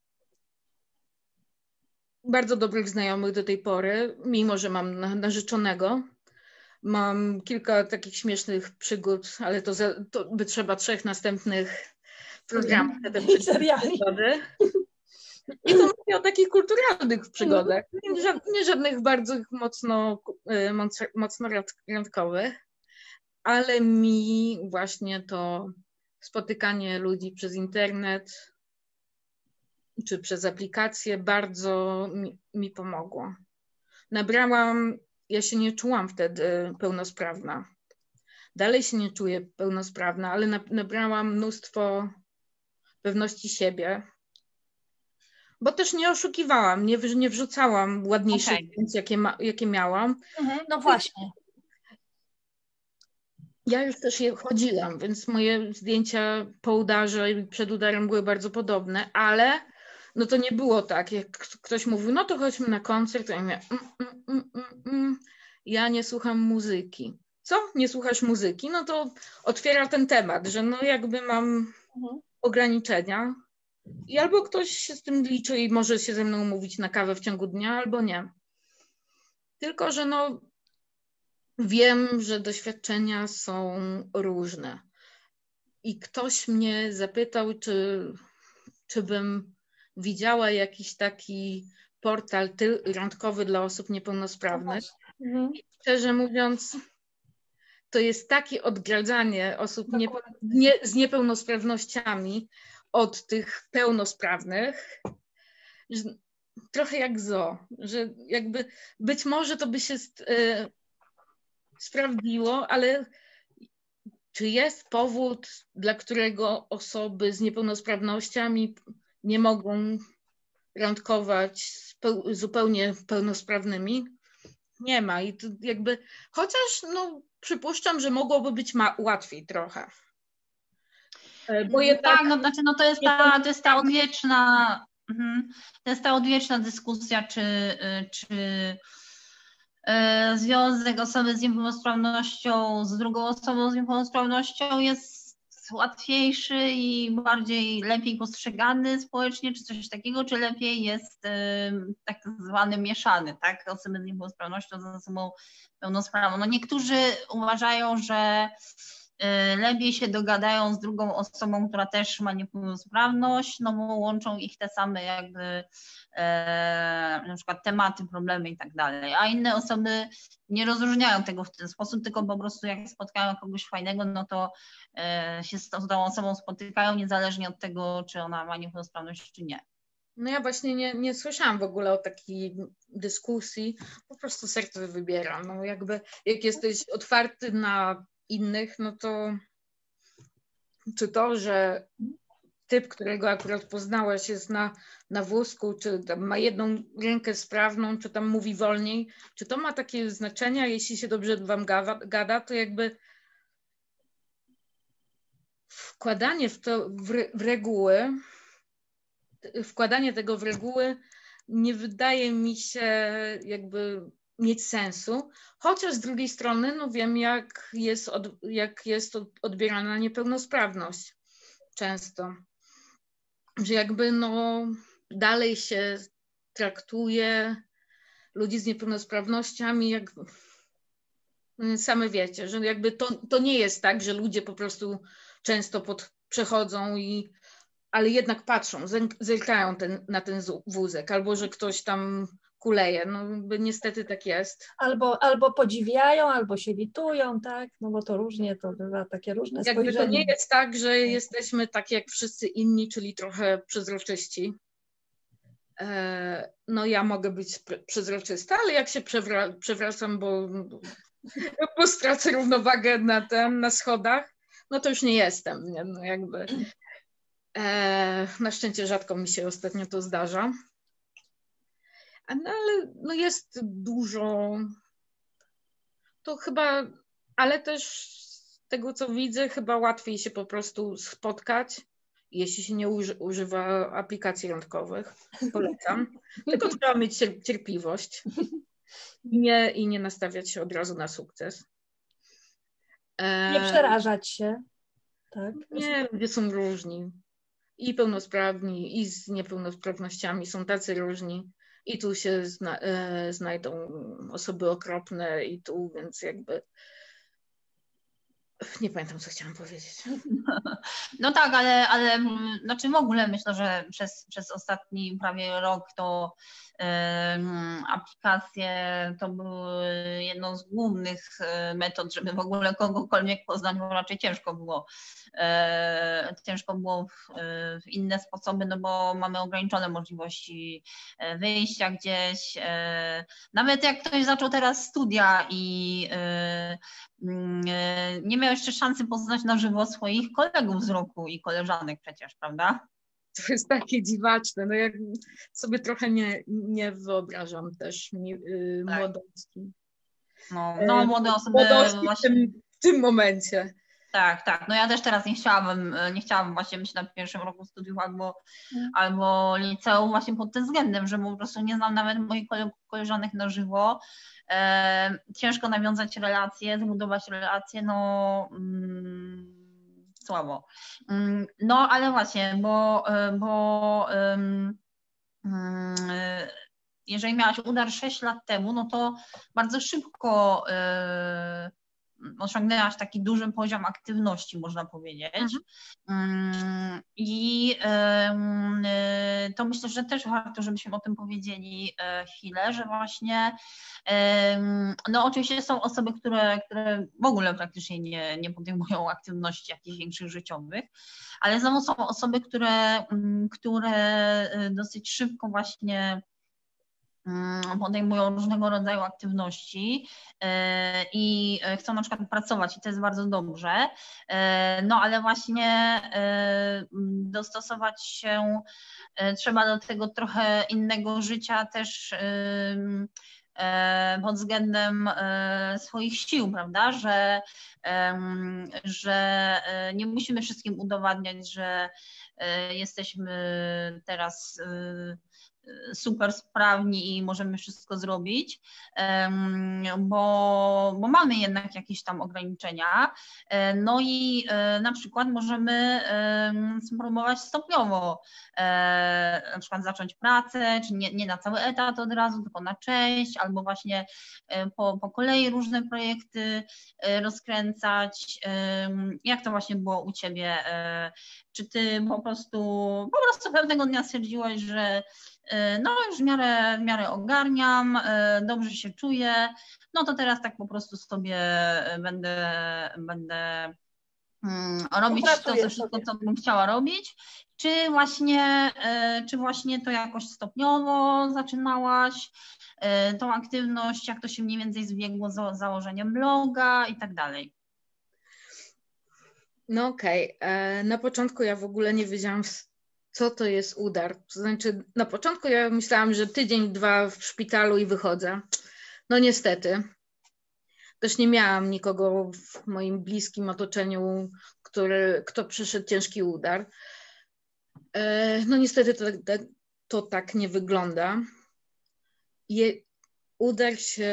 bardzo dobrych znajomych do tej pory, mimo że mam narzeczonego. Mam kilka takich śmiesznych przygód, ale to, za, to by trzeba trzech następnych programów. I seriali. I to mówię o takich kulturalnych przygodach, nie, nie żadnych bardzo mocno, mocno randkowych, ale mi właśnie to spotykanie ludzi przez internet czy przez aplikacje bardzo mi, mi pomogło. Nabrałam, ja się nie czułam wtedy pełnosprawna. Dalej się nie czuję pełnosprawna, ale nabrałam mnóstwo pewności siebie. Bo też nie oszukiwałam, nie, nie wrzucałam ładniejszych okay. zdjęć, jakie, ma, jakie miałam. Mhm, no właśnie. Ja już też je chodziłam, więc moje zdjęcia po udarze i przed udarem były bardzo podobne, ale no to nie było tak, jak ktoś mówił, no to chodźmy na koncert, to ja mówię, mm, mm, mm, mm, mm. ja nie słucham muzyki. Co? Nie słuchasz muzyki? No to otwiera ten temat, że no jakby mam mhm. ograniczenia. I albo ktoś się z tym liczy i może się ze mną umówić na kawę w ciągu dnia, albo nie. Tylko że no wiem, że doświadczenia są różne. I ktoś mnie zapytał, czy, czy bym widziała jakiś taki portal randkowy dla osób niepełnosprawnych. Mhm. I szczerze mówiąc, to jest takie odgradzanie osób nie, nie, z niepełnosprawnościami od tych pełnosprawnych, że trochę jak zoo, że jakby być może to by się e, sprawdziło, ale czy jest powód, dla którego osoby z niepełnosprawnościami nie mogą randkować z peł- zupełnie pełnosprawnymi? Nie ma. I to jakby, chociaż no, przypuszczam, że mogłoby być ma- łatwiej trochę. Bo jednak, tak, no, znaczy, no to jest ta, to jest ta odwieczna, to jest ta odwieczna dyskusja, czy, czy związek osoby z niepełnosprawnością z drugą osobą z niepełnosprawnością jest łatwiejszy i bardziej lepiej postrzegany społecznie, czy coś takiego, czy lepiej jest tak zwany mieszany, tak? Osoby z niepełnosprawnością z osobą pełnosprawną. No niektórzy uważają, że lepiej się dogadają z drugą osobą, która też ma niepełnosprawność, no bo łączą ich te same jakby e, na przykład tematy, problemy i tak dalej, a inne osoby nie rozróżniają tego w ten sposób, tylko po prostu jak spotkają kogoś fajnego, no to e, się z tą osobą spotykają niezależnie od tego, czy ona ma niepełnosprawność, czy nie. No ja właśnie nie, nie słyszałam w ogóle o takiej dyskusji, po prostu serce wybiera. No jakby jak jesteś otwarty na innych, no to czy to, że typ, którego akurat poznałaś, jest na, na wózku, czy tam ma jedną rękę sprawną, czy tam mówi wolniej, czy to ma takie znaczenia, jeśli się dobrze wam gada, gada to jakby wkładanie w to w, w reguły, wkładanie tego w reguły nie wydaje mi się jakby mieć sensu, chociaż z drugiej strony no wiem, jak jest, od, jak jest odbierana niepełnosprawność często, że jakby no dalej się traktuje ludzi z niepełnosprawnościami jak same wiecie, że jakby to, to nie jest tak, że ludzie po prostu często pod, przechodzą i ale jednak patrzą, zerkają ten, na ten wózek, albo że ktoś tam kuleje, no niestety tak jest. Albo, albo podziwiają, albo się litują, tak, no bo to różnie, to bywa takie różne jakby spojrzenie. To nie jest tak, że jesteśmy tak jak wszyscy inni, czyli trochę przezroczyści. No ja mogę być przezroczysta, ale jak się przewra przewracam, bo, bo stracę równowagę na, ten, na schodach, no to już nie jestem, nie? No jakby... Na szczęście rzadko mi się ostatnio to zdarza. No ale no jest dużo, to chyba, ale też z tego co widzę, chyba łatwiej się po prostu spotkać, jeśli się nie uży, używa aplikacji randkowych. Polecam. Tylko trzeba mieć cierpliwość i nie, i nie nastawiać się od razu na sukces. Nie przerażać się. Tak. Nie, ludzie są różni. I pełnosprawni, i z niepełnosprawnościami są tacy różni. I tu się zna, e, znajdą osoby okropne i tu, więc jakby nie pamiętam, co chciałam powiedzieć. No tak, ale, ale znaczy w ogóle myślę, że przez, przez ostatni prawie rok to um, aplikacje to były jedną z głównych metod, żeby w ogóle kogokolwiek poznać, bo raczej ciężko było. E, ciężko było w, w inne sposoby, no bo mamy ograniczone możliwości wyjścia gdzieś. E, nawet jak ktoś zaczął teraz studia i e, nie miał jeszcze szansy poznać na żywo swoich kolegów z roku i koleżanek przecież, prawda? To jest takie dziwaczne, no ja sobie trochę nie, nie wyobrażam też yy, tak. młodości. No, no młode osoby młodości właśnie... w, tym, w tym momencie. Tak, tak. No ja też teraz nie chciałabym, nie chciałabym właśnie być na pierwszym roku studiów albo, hmm. albo liceum właśnie pod tym względem, że po prostu nie znam nawet moich koleżanek na żywo. E, ciężko nawiązać relacje, zbudować relacje, no mm, słabo. Mm, no ale właśnie, bo, bo um, um, jeżeli miałaś udar sześć lat temu, no to bardzo szybko um, osiągnęłaś taki duży poziom aktywności, można powiedzieć. Mhm. I to myślę, że też warto, żebyśmy o tym powiedzieli chwilę, że właśnie no oczywiście są osoby, które, które w ogóle praktycznie nie, nie podejmują aktywności jakichś większych życiowych, ale znowu są osoby, które, które dosyć szybko właśnie podejmują różnego rodzaju aktywności i chcą na przykład pracować i to jest bardzo dobrze, no ale właśnie dostosować się trzeba do tego trochę innego życia też pod względem swoich sił, prawda, że, że nie musimy wszystkim udowadniać, że jesteśmy teraz super sprawni i możemy wszystko zrobić, bo, bo mamy jednak jakieś tam ograniczenia. No i na przykład możemy spróbować stopniowo na przykład zacząć pracę, czy nie, nie na cały etat od razu, tylko na część, albo właśnie po, po kolei różne projekty rozkręcać. Jak to właśnie było u Ciebie? Czy Ty po prostu, po prostu pewnego dnia stwierdziłaś, że no już w miarę, w miarę ogarniam, dobrze się czuję, no to teraz tak po prostu sobie będę, będę robić to, to wszystko, co bym chciała robić, czy właśnie, czy właśnie to jakoś stopniowo zaczynałaś, tą aktywność, jak to się mniej więcej zbiegło z założeniem bloga i tak dalej? No okej, okay. Na początku ja w ogóle nie wiedziałam, co to jest udar. To znaczy na początku ja myślałam, że tydzień, dwa w szpitalu i wychodzę. No niestety. Też nie miałam nikogo w moim bliskim otoczeniu, który, kto przeszedł ciężki udar. No niestety to, to, to tak nie wygląda. Je, udar się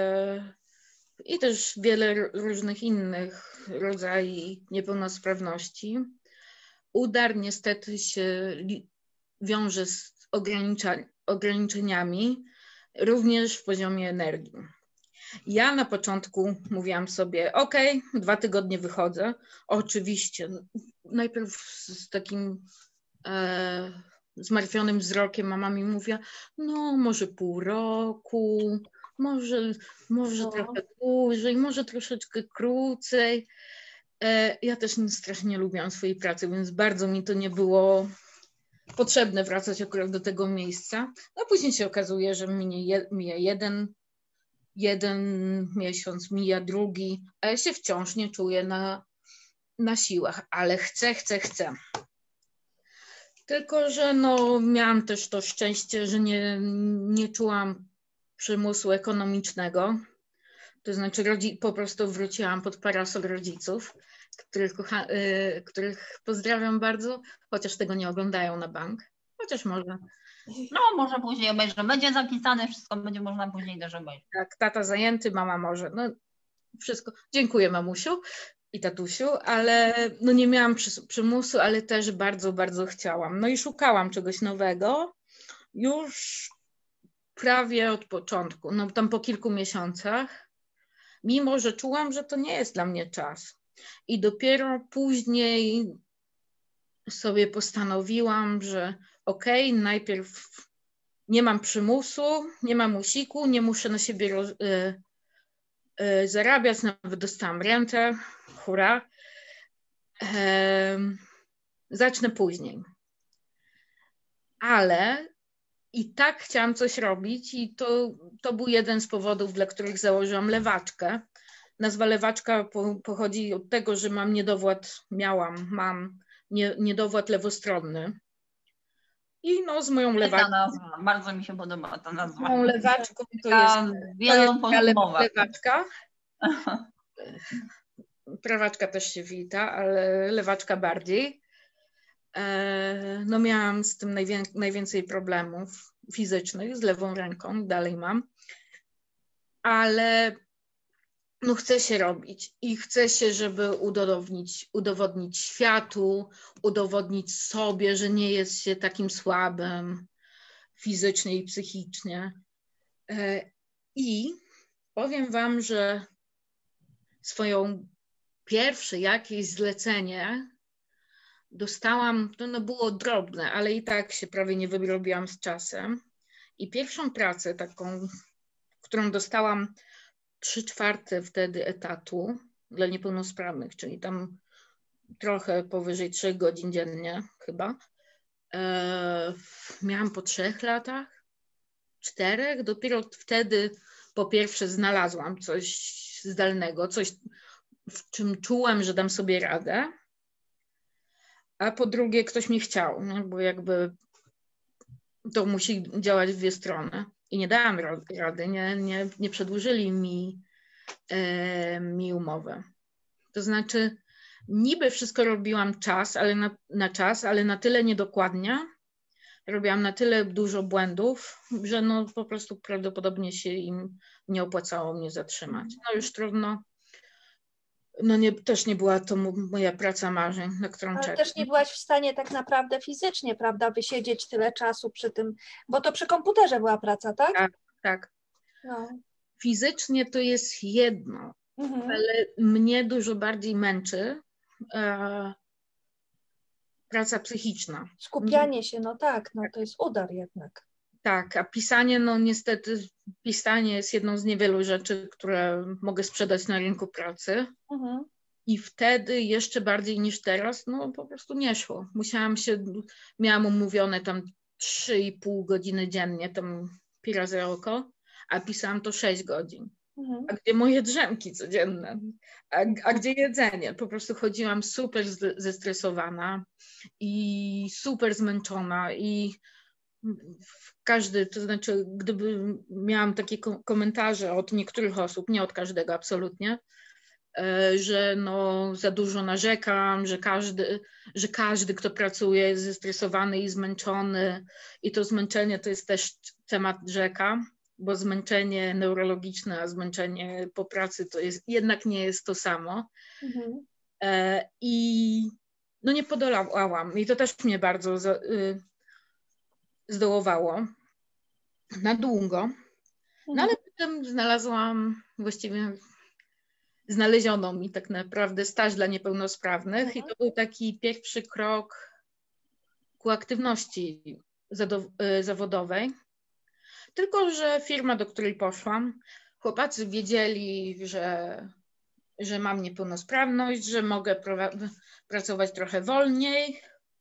i też wiele różnych innych rodzajów niepełnosprawności. Udar niestety się wiąże z ograniczeniami, również w poziomie energii. Ja na początku mówiłam sobie, ok, dwa tygodnie wychodzę. Oczywiście, najpierw z takim e, zmartwionym wzrokiem mama mi mówiła, no może pół roku, może, może no. trochę dłużej, może troszeczkę krócej. E, ja też strasznie nie lubiłam swojej pracy, więc bardzo mi to nie było potrzebne wracać akurat do tego miejsca. A później się okazuje, że minie, mija jeden Jeden miesiąc, mija drugi, a ja się wciąż nie czuję na, na siłach, ale chcę, chcę, chcę. Tylko że no, miałam też to szczęście, że nie, nie czułam przymusu ekonomicznego. To znaczy rodzi, po prostu wróciłam pod parasol rodziców, których, kocha, y, których pozdrawiam bardzo, chociaż tego nie oglądają na bank. Chociaż może. No, może później obejrzę. Będzie zapisane, wszystko będzie można później też obejrzeć. Tak, tata zajęty, mama może. No, wszystko. Dziękuję, mamusiu i tatusiu, ale no nie miałam przymusu, ale też bardzo, bardzo chciałam. No i szukałam czegoś nowego już prawie od początku, no tam po kilku miesiącach, mimo że czułam, że to nie jest dla mnie czas. I dopiero później sobie postanowiłam, że okej, okay, najpierw nie mam przymusu, nie mam usiku, nie muszę na siebie roz, y, y, zarabiać, nawet dostałam rentę, hurra. Y, zacznę później. Ale i tak chciałam coś robić i to, to był jeden z powodów, dla których założyłam lewaczkę. Nazwa lewaczka po, pochodzi od tego, że mam niedowład, miałam, mam nie, niedowład lewostronny. I no z moją lewaczką. Nazwa, bardzo mi się podoba ta nazwa. Z moją lewaczką to jest, to jest lewaczka. Prawaczka też się wita, ale lewaczka bardziej. No miałam z tym najwię najwięcej problemów fizycznych z lewą ręką, dalej mam. Ale no chce się robić i chce się, żeby udowodnić, udowodnić światu, udowodnić sobie, że nie jest się takim słabym fizycznie i psychicznie. I powiem wam, że swoją pierwsze jakieś zlecenie dostałam, to no było drobne, ale i tak się prawie nie wyrobiłam z czasem. I pierwszą pracę taką, którą dostałam trzy czwarte wtedy etatu dla niepełnosprawnych, czyli tam trochę powyżej trzech godzin dziennie chyba. E, miałam po trzech latach, czterech. Dopiero wtedy po pierwsze znalazłam coś zdalnego, coś, w czym czułam, że dam sobie radę. A po drugie ktoś mi chciał, nie? Bo jakby to musi działać w dwie strony. I nie dałam rady, nie, nie, nie przedłużyli mi, e, mi umowę. To znaczy niby wszystko robiłam czas, ale na, na czas, ale na tyle niedokładnie, robiłam na tyle dużo błędów, że no po prostu prawdopodobnie się im nie opłacało mnie zatrzymać. No już trudno. No nie, też nie była to moja praca marzeń, na którą Ale czekam. też nie byłaś w stanie tak naprawdę fizycznie, prawda, wysiedzieć tyle czasu przy tym, bo to przy komputerze była praca, tak? Tak, tak. No. Fizycznie to jest jedno, Mhm. ale mnie dużo bardziej męczy e, praca psychiczna. Skupianie się, no tak, no to jest udar jednak. Tak, a pisanie, no niestety pisanie jest jedną z niewielu rzeczy, które mogę sprzedać na rynku pracy. Mhm. I wtedy jeszcze bardziej niż teraz, no po prostu nie szło. Musiałam się, miałam umówione tam trzy i pół godziny dziennie, tam pi razy oko, a pisałam to sześć godzin. Mhm. A gdzie moje drzemki codzienne? A, a gdzie jedzenie? Po prostu chodziłam super zestresowana i super zmęczona i każdy, to znaczy gdyby miałam takie komentarze od niektórych osób, nie od każdego absolutnie, że no za dużo narzekam, że każdy, że każdy, kto pracuje, jest zestresowany i zmęczony i to zmęczenie to jest też temat rzeka, bo zmęczenie neurologiczne, a zmęczenie po pracy to jest, jednak nie jest to samo. Mhm. I no nie podolałam i to też mnie bardzo za, y, zdołowało na długo, mhm. No ale potem znalazłam właściwie znaleziono mi tak naprawdę staż dla niepełnosprawnych mhm. i to był taki pierwszy krok ku aktywności zawodowej. Tylko że firma, do której poszłam, chłopacy wiedzieli, że, że mam niepełnosprawność, że mogę pracować trochę wolniej,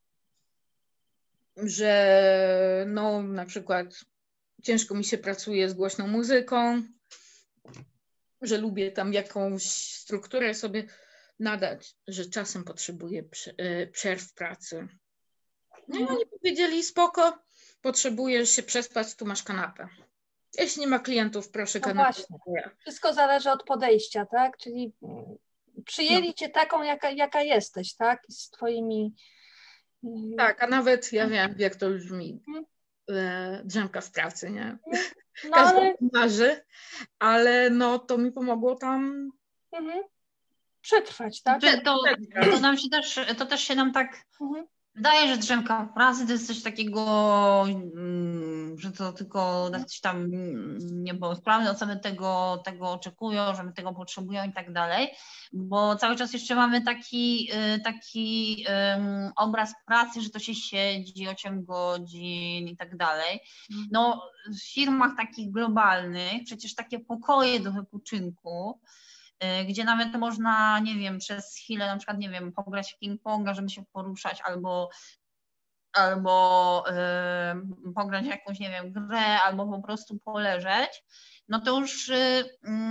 że no na przykład ciężko mi się pracuje z głośną muzyką, że lubię tam jakąś strukturę sobie nadać, że czasem potrzebuję przerw pracy. No i oni powiedzieli, spoko, potrzebujesz się przespać, tu masz kanapę. Jeśli nie ma klientów, proszę no kanapę. Właśnie. Wszystko zależy od podejścia, tak? Czyli przyjęli no. cię taką, jaka, jaka jesteś, tak? Z twoimi... Tak, a nawet ja wiem, jak to brzmi. Drzemka w pracy, nie? No, Każdy ale... marzy, ale no to mi pomogło tam mhm. przetrwać, tak? To, to, to nam się też, to też się nam tak mhm. wydaje, że drzemka w pracy to jest coś takiego, że to tylko coś tam niepełnosprawne osoby tego, tego oczekują, że my tego potrzebują i tak dalej, bo cały czas jeszcze mamy taki, taki um, obraz pracy, że to się siedzi osiem godzin i tak dalej. No w firmach takich globalnych przecież takie pokoje do wypoczynku, gdzie nawet można, nie wiem, przez chwilę na przykład, nie wiem, pograć w ping-ponga, żeby się poruszać, albo, albo yy, pograć w jakąś, nie wiem, grę, albo po prostu poleżeć, no to już yy,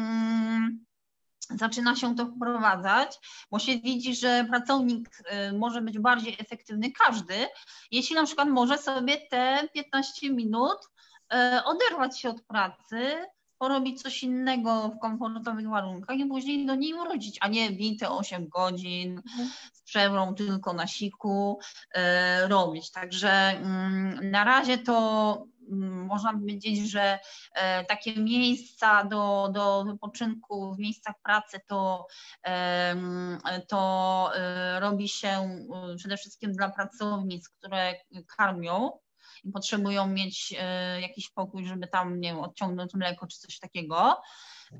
zaczyna się to wprowadzać, bo się widzi, że pracownik yy, może być bardziej efektywny każdy, jeśli na przykład może sobie te piętnaście minut yy, oderwać się od pracy, porobić coś innego w komfortowych warunkach i później do niej wrócić, a nie bite osiem godzin z przerwą tylko na siku e, robić. Także mm, na razie to mm, można powiedzieć, że e, takie miejsca do, do wypoczynku w miejscach pracy to, e, to e, robi się przede wszystkim dla pracownic, które karmią i potrzebują mieć y, jakiś pokój, żeby tam, nie wiem, odciągnąć mleko czy coś takiego. Y,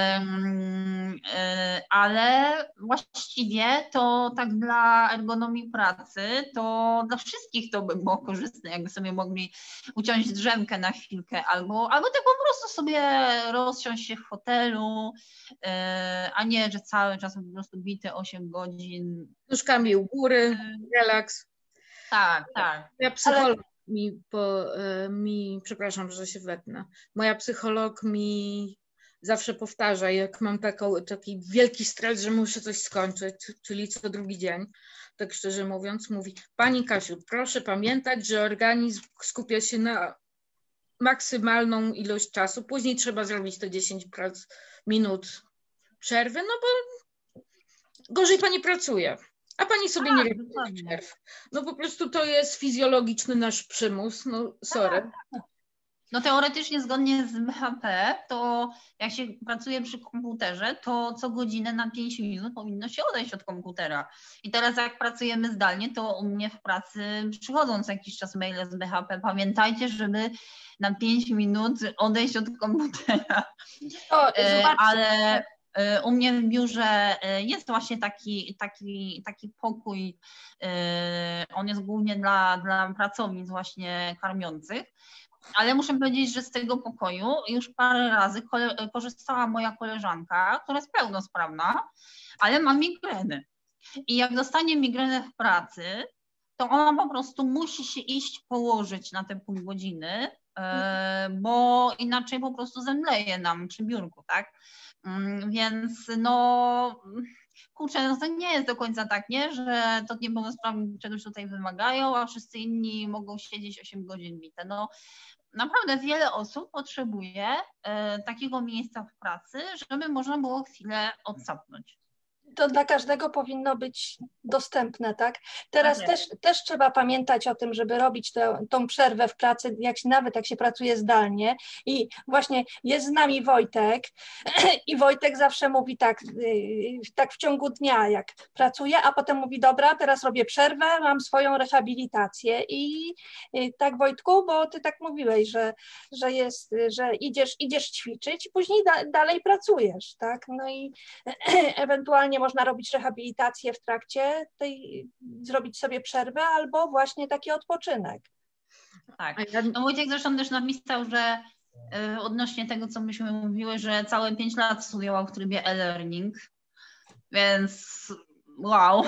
y, ale właściwie to tak dla ergonomii pracy, to dla wszystkich to by było korzystne, jakby sobie mogli uciąć drzemkę na chwilkę albo, albo tak po prostu sobie rozsiąść się w hotelu, y, a nie, że cały czas po prostu bite osiem godzin. Nóżkami u góry, relaks. Tak, tak. Ja psycholog ale... mi, po, mi, przepraszam, że się wetnę, moja psycholog mi zawsze powtarza, jak mam taką, taki wielki stres, że muszę coś skończyć, czyli co drugi dzień, tak szczerze mówiąc, mówi: Pani Kasiu, proszę pamiętać, że organizm skupia się na maksymalną ilość czasu, później trzeba zrobić te dziesięć minut przerwy, no bo gorzej pani pracuje. A pani sobie A, nie robi dokładnie. przerw. No po prostu to jest fizjologiczny nasz przymus, no sorry. No teoretycznie zgodnie z M H P, to jak się pracuje przy komputerze, to co godzinę na pięć minut powinno się odejść od komputera. I teraz jak pracujemy zdalnie, to u mnie w pracy przychodzą co jakiś czas maile z M H P. Pamiętajcie, żeby na pięć minut odejść od komputera. O, E, zobaczcie. Ale e, u mnie w biurze e, jest właśnie taki, taki, taki pokój. e, On jest głównie dla, dla pracownic właśnie karmiących. Ale muszę powiedzieć, że z tego pokoju już parę razy kole- korzystała moja koleżanka, która jest pełnosprawna, ale ma migreny. I jak dostanie migrenę w pracy, to ona po prostu musi się iść położyć na te pół godziny, e, bo inaczej po prostu zemdleje nam przy biurku, tak? Mm, Więc no, kurczę, no to nie jest do końca tak, nie, że to niepełnosprawni czegoś tutaj wymagają, a wszyscy inni mogą siedzieć osiem godzin bite. No, naprawdę wiele osób potrzebuje e, takiego miejsca w pracy, żeby można było chwilę odsapnąć. To dla każdego powinno być dostępne, tak? Teraz Tak też, też trzeba pamiętać o tym, żeby robić tę, tą przerwę w pracy, jak się, nawet jak się pracuje zdalnie. I właśnie jest z nami Wojtek i Wojtek zawsze mówi tak, yy, tak w ciągu dnia, jak pracuje, a potem mówi, dobra, teraz robię przerwę, mam swoją rehabilitację. I yy, tak, Wojtku, bo ty tak mówiłeś, że, że, jest, że idziesz, idziesz ćwiczyć i później da, dalej pracujesz, tak? No i ewentualnie można robić rehabilitację w trakcie tej, zrobić sobie przerwę albo właśnie taki odpoczynek. Tak. No Wojciech zresztą też napisał, że y, odnośnie tego, co myśmy mówiły, że całe pięć lat studiował w trybie e-learning, więc wow.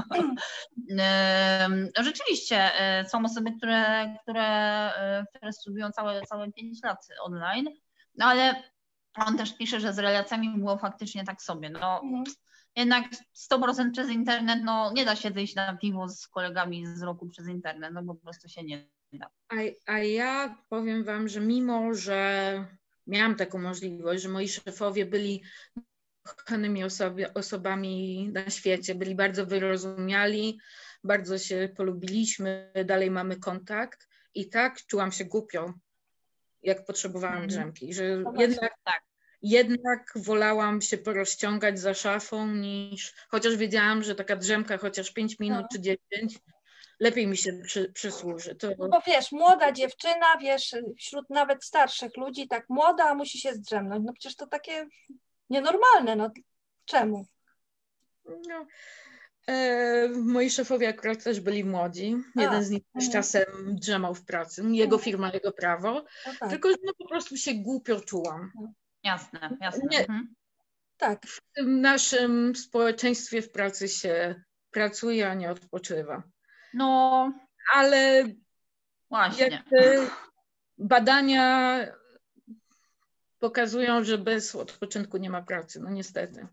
Rzeczywiście y, są osoby, które, które, y, które studiują całe, całe pięć lat online, no ale on też pisze, że z relacjami było faktycznie tak sobie. No, mhm. Jednak sto procent przez internet, no nie da się wyjść na piwo z kolegami z roku przez internet, no po prostu się nie da. A, a ja powiem wam, że mimo, że miałam taką możliwość, że moi szefowie byli kochanymi osobi- osobami na świecie, byli bardzo wyrozumiali, bardzo się polubiliśmy, dalej mamy kontakt i tak czułam się głupio, jak potrzebowałam mm. drzemki, że no jednak tak. Jednak wolałam się porozciągać za szafą niż, chociaż wiedziałam, że taka drzemka chociaż pięć minut no. czy dziesięć, lepiej mi się przy, przysłuży. To... No bo wiesz, młoda dziewczyna, wiesz, wśród nawet starszych ludzi, tak młoda, a musi się zdrzemnąć. No przecież to takie nienormalne, no czemu? No, e, moi szefowie akurat też byli młodzi. Jeden a, z nich też czasem drzemał w pracy. Jego firma, jego prawo. No tak. Tylko, że no, po prostu się głupio czułam. Jasne, jasne. Nie, mhm. Tak. W tym naszym społeczeństwie w pracy się pracuje, a nie odpoczywa. No, ale właśnie. Badania pokazują, że bez odpoczynku nie ma pracy, no niestety.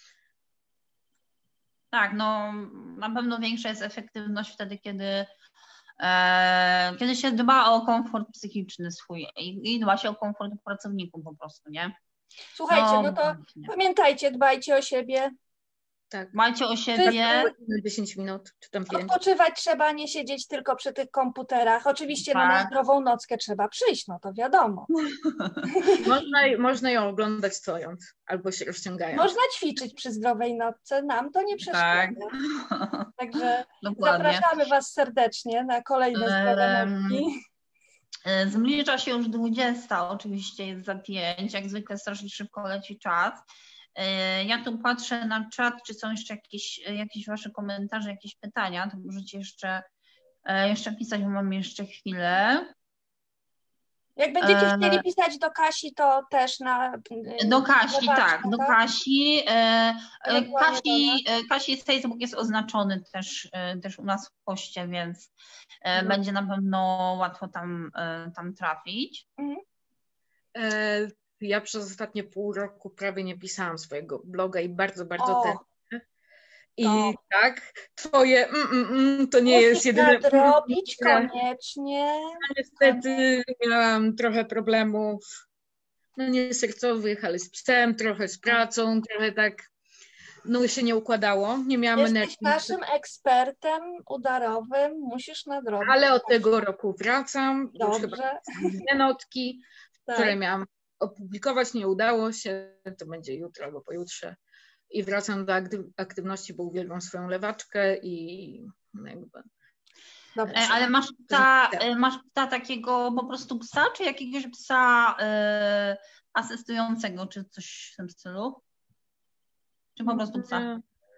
Tak, no na pewno większa jest efektywność wtedy, kiedy E, kiedy się dba o komfort psychiczny swój i, i dba się o komfort pracowników po prostu, nie? Słuchajcie, no, no to właśnie. Pamiętajcie, dbajcie o siebie. Tak. Dbajcie o siebie. dziesięć minut, czy tam pięć. Odpoczywać trzeba, nie siedzieć tylko przy tych komputerach. Oczywiście tak. No, na zdrową nockę trzeba przyjść, no to wiadomo. Można, można ją oglądać stojąc, albo się rozciągając. Można ćwiczyć przy zdrowej nocce, nam to nie przeszkadza. Tak. Także dokładnie. Zapraszamy Was serdecznie na kolejne zdrowe nocki. Zbliża się już dwudziesta, oczywiście jest za pięć, jak zwykle strasznie szybko leci czas. Ja tu patrzę na czat, czy są jeszcze jakieś, jakieś Wasze komentarze, jakieś pytania, to możecie jeszcze, jeszcze pisać, bo mam jeszcze chwilę. Jak będziecie chcieli pisać do Kasi, to też na... Do Kasi, do tak, do Kasi. Kasi, Kasi Facebook jest oznaczony też, też u nas w poście, więc mhm. będzie na pewno łatwo tam, tam trafić. Mhm. E Ja przez ostatnie pół roku prawie nie pisałam swojego bloga i bardzo, bardzo tęsknię. I to. tak, twoje mm, mm, mm, to nie Musisz jest jedyne... nadrobić koniecznie. No, niestety miałam trochę problemów, no nie sercowych, ale z psem, trochę z pracą, trochę tak no się nie układało, nie miałam Jesteś energii. naszym ekspertem udarowym, musisz nadrobić. Ale od tego roku wracam. Dobrze. Już chyba dwie notki, Tak. które miałam opublikować, nie udało się, to będzie jutro albo pojutrze. I wracam do aktywności, bo uwielbiam swoją lewaczkę i jakby... Dobrze. Ale masz psa, masz psa takiego po prostu psa, czy jakiegoś psa y, asystującego, czy coś w tym stylu? Czy po prostu psa?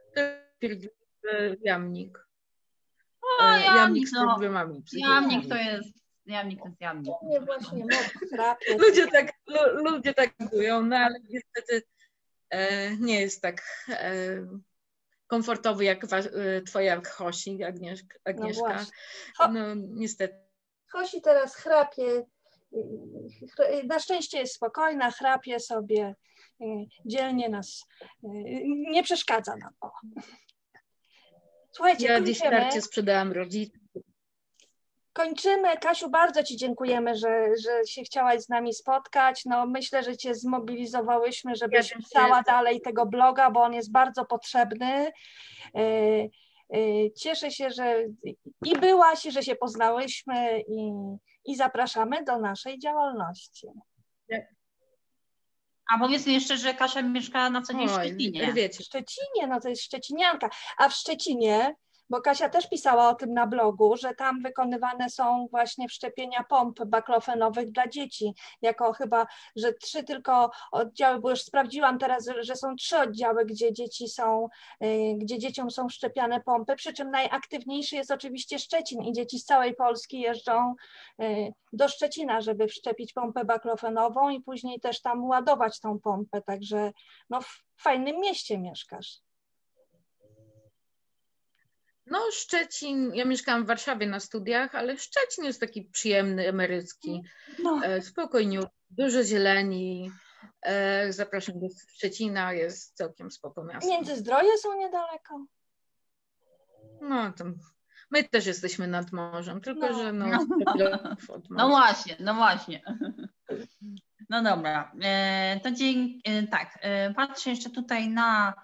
Jamnik. O, jamnik, jamnik z no. problemami. Jamnik to jest, jamnik to jest jamnik. Nie, właśnie, no, chrapie. Ludzie tak, lu, ludzie tak mówią, no ale niestety e, nie jest tak e, komfortowy jak wa, e, twoja Hosi, Agnieszka. Agnieszka. No, no niestety. Hosi teraz chrapie. Na szczęście jest spokojna, chrapie sobie, dzielnie nas, nie przeszkadza nam. O. Słuchajcie, ja dziś kończymy. starcie sprzedałam rodziców. Kończymy. Kasiu, bardzo Ci dziękujemy, że, że się chciałaś z nami spotkać. No, myślę, że Cię zmobilizowałyśmy, żebyś Ja pisała dalej tego bloga, bo on jest bardzo potrzebny. Cieszę się, że i byłaś, i że się poznałyśmy i, i zapraszamy do naszej działalności. A powiedzmy jeszcze, że Kasia mieszka na co dzień w Oj, Szczecinie. wiecie. W Szczecinie, no to jest szczecinianka. A w Szczecinie, bo Kasia też pisała o tym na blogu, że tam wykonywane są właśnie wszczepienia pomp baklofenowych dla dzieci. Jako chyba, że trzy tylko oddziały, bo już sprawdziłam teraz, że są trzy oddziały, gdzie dzieci są, gdzie dzieciom są wszczepiane pompy, przy czym najaktywniejszy jest oczywiście Szczecin i dzieci z całej Polski jeżdżą do Szczecina, żeby wszczepić pompę baklofenową i później też tam ładować tą pompę. Także no, w fajnym mieście mieszkasz. No Szczecin, ja mieszkałam w Warszawie na studiach, ale Szczecin jest taki przyjemny, emerycki, No. spokojnie, dużo zieleni. Zapraszam do Szczecina, jest całkiem spoko miasto. Międzyzdroje są niedaleko. No tam, my też jesteśmy nad morzem, tylko No. że no, od No właśnie, no właśnie. No dobra, e, to dzięki, e, tak, e, patrzę jeszcze tutaj na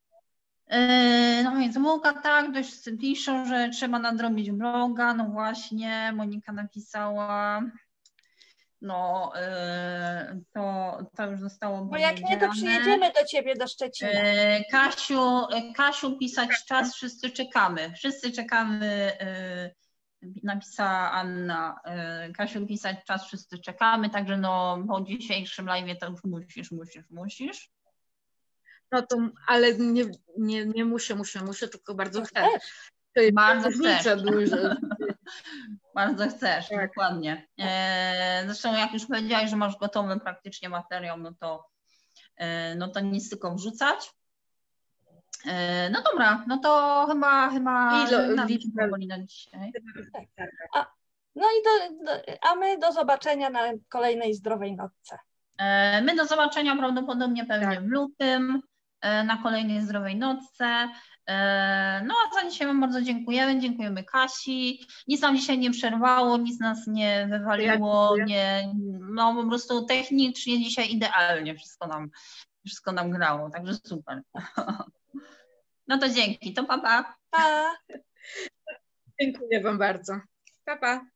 no więc bloga, tak, dość wszyscy piszą, że trzeba nadrobić bloga, no właśnie, Monika napisała, no to, to już zostało Bo jak nie, to przyjedziemy do Ciebie do Szczecina. Kasiu, Kasiu pisać czas, wszyscy czekamy, wszyscy czekamy, napisała Anna, Kasiu pisać czas, wszyscy czekamy, także no po dzisiejszym live to już musisz, musisz, musisz. No to, ale nie, nie, nie muszę, muszę, muszę, tylko bardzo chcę. To jest bardzo chcesz. Dużo. Bardzo chcesz, tak. Dokładnie. E, zresztą jak już powiedziałaś, że masz gotowy praktycznie materiał, no to, e, no to nic tylko wrzucać. E, no dobra, no to chyba chyba I do, na, i, na dzisiaj. A, no i do, do, a my do zobaczenia na kolejnej zdrowej nocce. E, my do zobaczenia prawdopodobnie pewnie tak. w lutym. Na kolejnej zdrowej nocce. No a za dzisiaj Wam bardzo dziękujemy. Dziękujemy Kasi. Nic nam dzisiaj nie przerwało, nic nas nie wywaliło. Nie, no po prostu technicznie dzisiaj idealnie wszystko nam, wszystko nam grało, także super. No to dzięki. To pa, pa. Pa. Dziękuję Wam bardzo. Pa, pa.